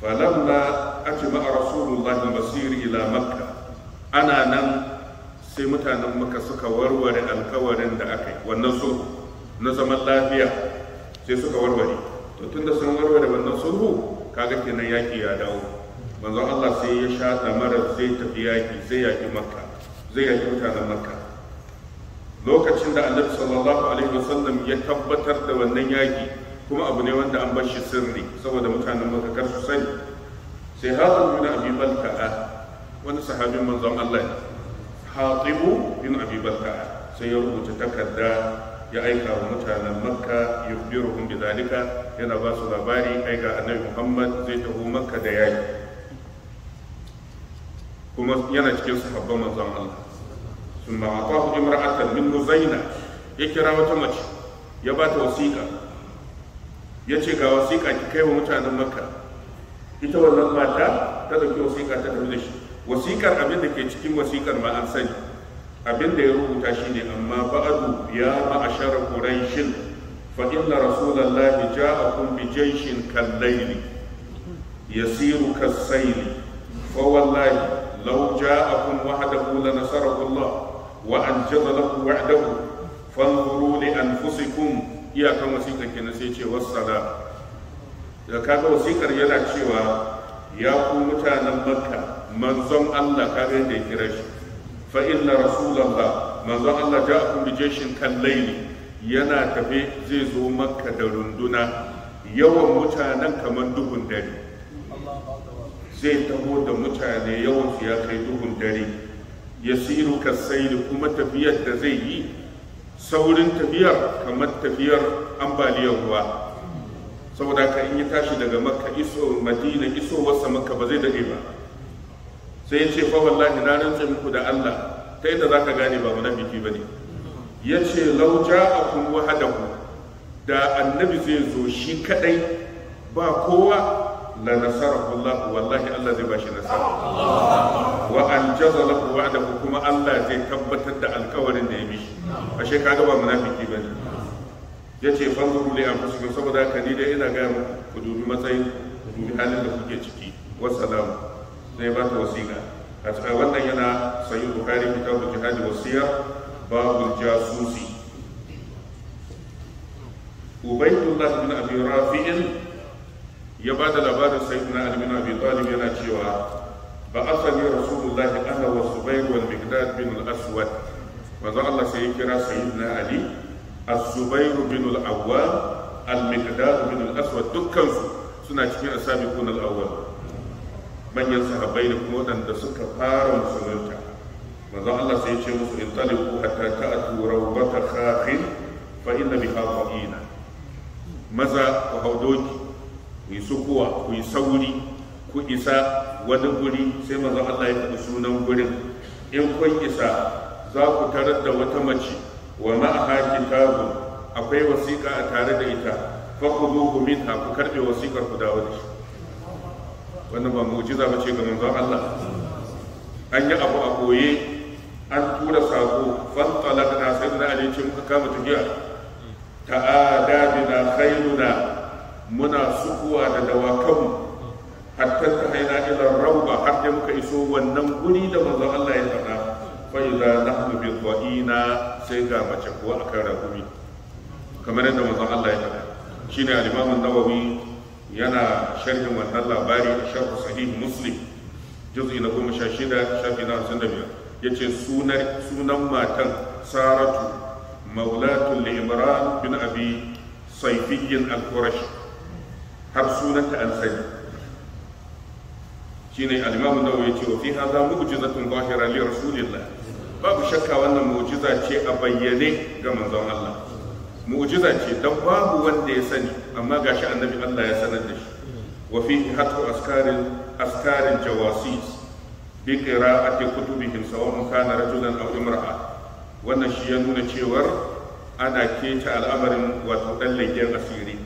falamma ajma'a rasulullahi masir ila makka, ana nan sai mutanen makka suka warware alkawarin da aka yi, wannan sulhu na zaman lafiya sai suka warware. To tunda sun warware wannan sulhu, kaga kenan yaki ya dawo. Manzo Allah sai ya sha damarar zai tafi yaki, zai yaki makka, zai yaki mutanen makka. Lokacin da annabi sallallahu alaihi wasallam ya tabbatar da wannan yaki, kuma abu ne wanda an bar shi sirri saboda mutanen makka kar su sani, sai Hatib bin Abi Balta'a, wani sahabin manzon Allah ne, Hatib bin Abi Balta'a, sai ya rubuta takarda ya aika wa mutanen makka yukhbiruhum bidhalika, yana ba su labari ai ga annabi Muhammad zai taho makka da yaki, kuma yana cikin sahabban manzon Allah. ثم أعطاه امرأة من مزينة، يكرا وتمشي يبات وثيقة، yace ga wasiƙa ki kai wa mutanen makka. Ita wannan mata ta dauki wasiƙa ta tafi da shi. Wasiƙar abin da ke cikin wasiƙar ma an sani, abin da ya rubuta shi ne, amma ba'adu ya ma'ashara quraishin fa inna rasulallahi ja'akum bi jayshin kal-layli yasiru kas-sayli fa wallahi law ja'akum wahdahu lanasarahu Allah wa anjaza lahu wa'dahu fanzuru li anfusikum. Iyakan wasiƙar kenan sai ce wassala. Da kaga wasiƙar yana cewa ya ku mutanen makka, manzon Allah kaga yadda ya kira shi, fa inna rasulallah, manzon Allah ja'akum bi jayshin kal-layli, yana tafe zai zo makka da runduna, yawan mutanen kamar duhun dare, zai taho da mutane yawan su ya kai duhun dare. Yasiru kasayli, kuma tafiyar da zai yi, saurin tafiyar kamar tafiyar ambaliyar ruwa. Saboda ka in ya tashi daga makka iso madina, iso wasa makka ba zai dade ba. Sai ya ce fa wallahi na rantse muku da Allah, ta yadda zaka gane ba munafiki bane. Ya ce law ja'akum wahdahu, da annabi zai zo shi kadai ba kowa, la nasarahu Allah, wallahi Allah zai bashi nasara. Wa anjaza lahu wa'dahu, kuma Allah zai tabbatar da alkawarin da ya mishi. Ashe kaga ba munafiki bane. Yace fanzuru li anfusikum, saboda haka ni dai ina ga ku dubi matsayin, ku dubi halin da kuke ciki. Wassalamu. Sai ba ta wasiƙa. A cikin wannan yana sahih Bukhari, kitabul jihad wasiyar, babul jasusi. Ubaydullah bin Abi Rafi'in ya ba da labarin sayyidina Ali bin Abi Talib yana cewa ba'athani Rasulullah ana wa Zubair wal Miqdad bin al-Aswad. Manzo Allah sai ya kira sayyidina Ali, Az-Zubair bin al-Awwam, al-Miqdad bin al-Aswad, dukkan su suna cikin asabiqun al-awwal, manyan sahabbai da kuma wadanda suka fara musulunta. Manzo Allah sai ya ce musu intaliqu hatta ta'tu rawbata khakhin fa inna biha qa'ina. Maza ku haudoki, ku yi sukuwa, ku yi sauri, ku isa wani guri. Sai manzo Allah ya faɗi sunan gurin. In kun isa za ku tarar da wata mace, wa ma'aha kitabun, akwai wasiƙa a tare da ita, fa khudhuhu minha, ku karɓe wasiƙar ku dawo da shi. Wannan ba mu'jiza ba ce ga manzo Allah. An yi abu a koye, an tura sako, fantalaqna, sai da Ali ce muka kama tafiya. Ta'ada bina khairuna, muna sukuwa da dawakanmu, hatta ta haina ila rauba, har da muka iso wannan guri da manzon Allah ya faɗa. Fa idza nahnu bi dha'ina, sai ga mace kuwa akan ragumi, kamar yadda manzon Allah ya faɗa. Shine al-Imam an-Nawawi yana sharhin wannan labari a sharh sahih Muslim, juz'i na 16, shafi na 55. Yace sunan matan Saratu, maulatun li Imran bin Abi Sayfiyyin al-Qurashi, har sunanta an sani. Shine al-Imam an-Nawawi yace wa fi hadha mu'jizatun zahira li Rasulillah, babu shakka wannan mu'jiza ce a bayyane ga manzon Allah. Mu'jiza ce dan babu wanda ya sani, amma gashi annabi Allah ya sanar da shi. Wa fihi hatu askarin jawasis bi qira'ati kutubihim sawa'un kana rajulan aw imra'a. Wannan shi ya nuna cewar ana keta al'amarin wato ɗan leƙen asiri.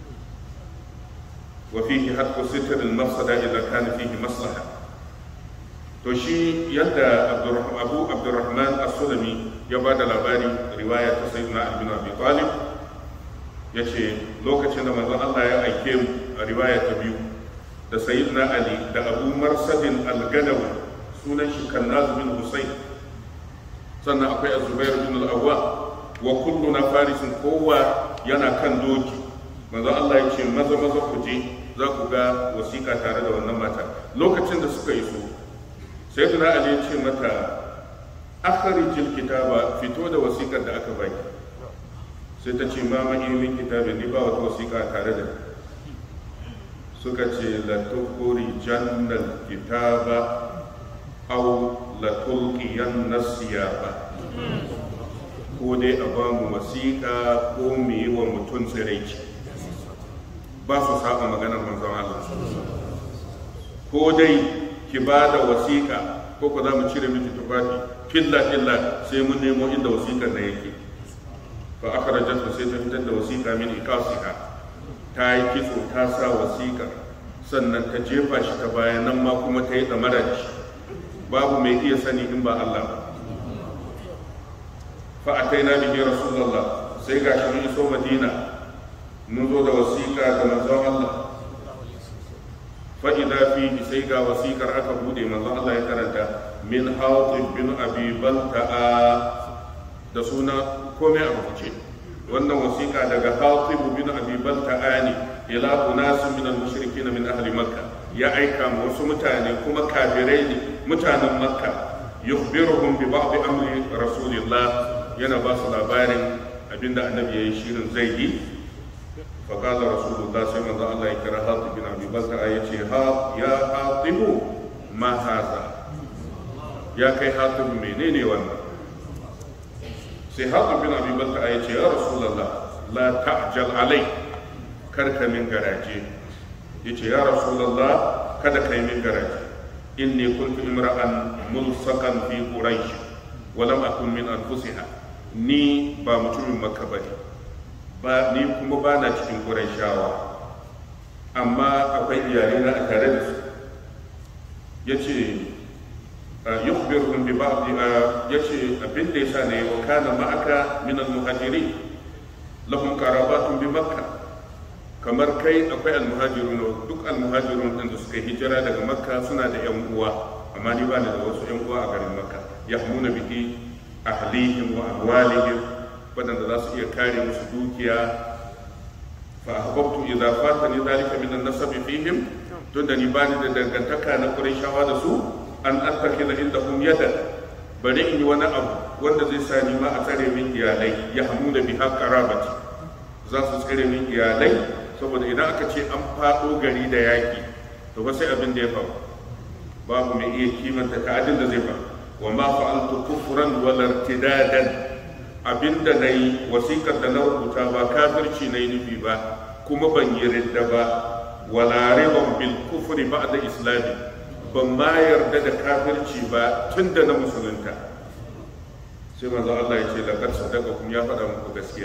Wa fihi haqqu sitr al-mafsada idza kana fihi maslaha. To shi yadda Abu Abdurrahman As-Sulami ya ba da labari, riwaya ta Sayyidina Ali bin Abi Talib, yace lokacin da manzon Allah ya aike mu, a riwaya ta biyu, da sayyidina ali da abu marsadin al-gadawi sunan shi kannaz bin husayn, sannan akwai azubair bin al-awwa wa kulluna farisin, kowa yana kan doki. manzo Allah ya ce maza ku je, za ku ga wasiƙa tare da wannan mata. Lokacin da suka iso, sayyidina ali ya ce mata akhrijil kitaba, fito da wasiƙar da aka baki. Sai ta ce ma min kitabin, ni ba wata wasiƙa tare da ni. Suka ce la tukuri jannal kitaba aw la tulqiyanna siyaba, ko dai a ba mu wasiƙa ko mu yi wa mutum tsiraici. Ba su saba maganar manzon Allah. Ko dai ki ba da wasiƙa ko ku za mu cire miki tufafi filla sai mun nemo inda wasiƙar na yake. Fa akhrajat, sai ta fitar da wasiƙa min iqasiha, ta yi kitso ta sa wasiƙa, sannan ta jefa shi ta baya, nan ma kuma ta yi ɗamara da shi, babu mai iya sani in ba Allah ba. Fa ataina bihi rasulullah, sai ga shi mun iso Madina, mun zo da wasiƙa ga manzon Allah. Fa idza fihi, sai ga wasiƙar aka bude, manzon Allah ya karanta min Hatib bin Abi Balta'a, da suna komai a rubuce. Wannan wasiƙa daga Hatib bin Abi Balta'a ne ila unasin min al-mushrikin min ahli Makka, ya aika ma wasu mutane kuma kafirai ne mutanen Makka, yukhbiruhum bi ba'd amri rasulillah, yana ba su labarin abinda annabi yayi shirin zai yi. Fa qala rasulullah, sai manzo Allah ya kira Hatib bin Abi Balta'a, ya ce ya Hatib ma haza, ya kai Hatib menene wannan? Sai Hatib bin Abi Balta'a ya ce ya rasulullah la ta'jal alai, karka min garaje. Yace ya rasulullah kada kai min garaje, inni kuntu imra'an mulsaqan fi quraish wa lam akun min anfusiha, ni ba mutumin Makka bane, ba ni kuma ba na cikin quraishawa, amma akwai iyalai na a tare da su. Yace yukhbiruhum bi ba'd, yace abin da yasa ne wa kana ma'aka min al-muhajirin lahum qarabatun bi Makka, kamar kai akwai al-muhajirun, duk al-muhajirun din da suka hijira daga Makka suna da yan uwa, amma ni ba ni da wasu yan uwa a garin Makka, yahmuna bihi ahlihim wa amwalihim, wadanda za su iya kare musu dukiya. Fa ahbabtu idza fatani dhalika min an-nasab fihim, tunda ni ba ni da dangantaka na Qurayshawa da su, an attakila indahum yada, bari in yi wani abu wanda zai sa ni ma a tsare min iyalai, yahmuna biha qarabati, za su tsare min iyalai, saboda idan aka ce an faɗo gari da yaƙi, to ba sai abin da ya faru, babu mai iya kimanta ta'adin da zai faru. Wa ma fa'altu kufran wala irtidadan, abinda nayi wasiƙar da na rubuta ba kafirci nayi nufi ba, kuma ban yi ridda ba, wala riban bil kufri ba'da islami, ban ma yarda da kafirci ba tun da na musulunta. Sai manzo Allah ya ce laqad sadaqakum, ya faɗa muku gaskiya.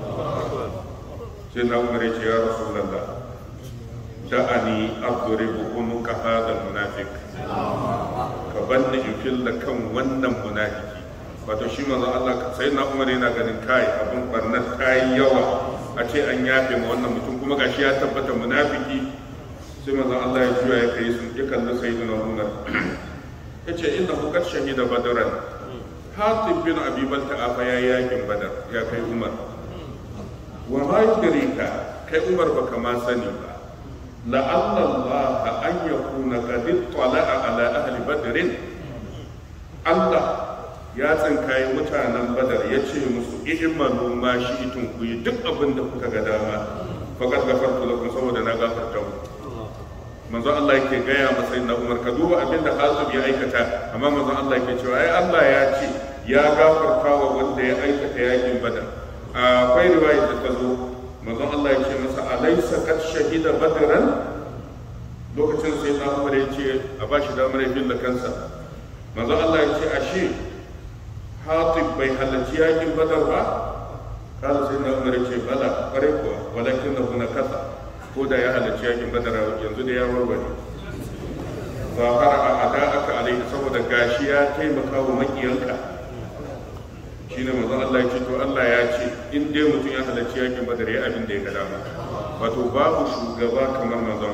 Sai na Umar ya ce ya rasulullah da'ani adribu unuka hadha almunafiq, ka banni in filla kan wannan munafiki. Wato shi manzo Allah, sai na Umar yana ganin kai abin barnar tayi yawa, a ce an yafe ma wannan mutum kuma gashi ya tabbata munafiki. Sai manzo Allah ya juya ya kai sun, ya kalli sayyidina Umar ya ce innahu qad shahida badran, Hatib bin Abi Balta'a fa ya yakin Badar, ya kai Umar. Wa ma yudrika, kai Umar baka ma sani ba, la'alla Allah an yakuna qad tala'a ala ahli badrin, Allah ya tsinkaye mutanen Badar ya ce musu i'malu ma shi'tum, ku yi duk abin da kuka ga dama, faqad ghafartu lakum, saboda na gafarta muku. Manzo Allah yake gaya masa na Umar, ka duba abin da Hatib ya aikata, amma manzo Allah yake cewa ai Allah ya ce ya gafarta wa wanda ya aikata yakin Badar. Akwai riwaya da ta zo, manzo Allah ya ce masa alaysa qad shahida badran, lokacin sai na Umar ya ce a bashi damar ya billa kansa. Manzo Allah ya ce ashe Hatib bai halarci yakin Badar ba? Kala sai na Umar ya ce bala, kwarai kuwa, walakin na kuna kasa, ko da ya halarci yakin Badar yanzu da ya warware. Zahara a ada aka alaihi, saboda gashi ya taimaka wa makiyanka. Shi ne manzon Allah ya ce to Allah ya ce in dai mutum ya halarci yakin Badar ya abin da ya ga dama. Wato babu shugaba kamar manzon Allah.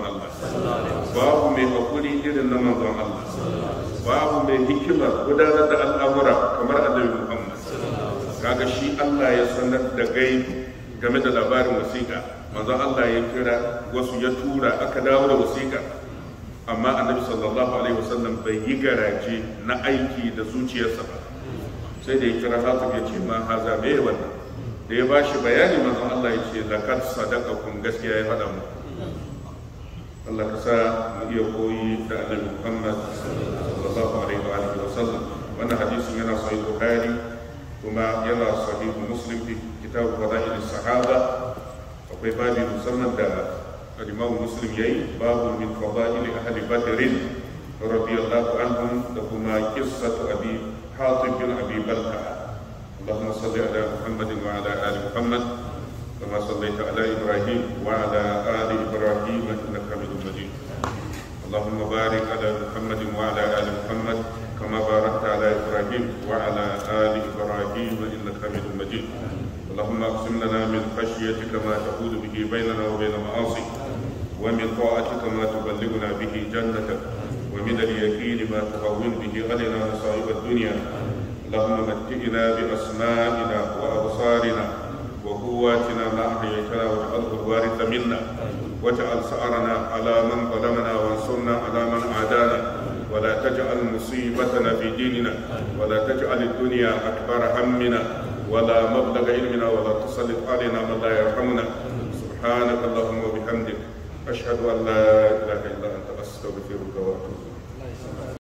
babu mai hakuri irin na manzon Allah, babu mai hikima gudanar da al'amura kamar annabi Muhammad. Kaga shi Allah ya sanar da gaibi game da labarin wasiƙa, manzon Allah ya kira wasu ya tura aka dawo da wasiƙa, amma annabi sallallahu alaihi wasallam bai yi garaje na aiki da zuciyarsa ba, sai da ya kira Hatib ya ce ma haza me wannan, da ya bashi bayani manzon Allah ya ce laqad sadaqakum, gaskiya ya faɗa mu. Allah ka sa mu iya koyi da annabi Muhammad sallallahu alaihi wa sallam. Wannan hadisin yana sahih Bukhari kuma yana sahih Muslim fi kitab fadail sahaba. Akwai babi musamman da Imam Muslim yayi, babu min fadail ahli Badr radiyallahu anhum, da kuma qissatu Abi Hatib bin Abi Balta'a. Allahumma salli ala Muhammadin wa ala ali Muhammad كما صليت على إبراهيم وعلى آل إبراهيم إنك حميد مجيد. اللهم بارك على محمد وعلى آل محمد كما باركت على إبراهيم وعلى آل إبراهيم إنك حميد مجيد. اللهم اقسم لنا من خشيتك ما تحول به بيننا وبين معاصيك، ومن طاعتك ما تبلغنا به جنتك، ومن اليقين ما تهون به علينا مصائب الدنيا. اللهم متئنا بأسمائنا وأبصارنا وقواتنا ما أحييتنا، واجعله الوارث منا، واجعل ثأرنا على من ظلمنا، وانصرنا على من عادانا، ولا تجعل مصيبتنا في ديننا، ولا تجعل الدنيا أكبر همنا ولا مبلغ علمنا، ولا تسلط علينا من لا يرحمنا. سبحانك اللهم وبحمدك، أشهد أن لا إله إلا أنت، أستغفرك وأتوب إليك.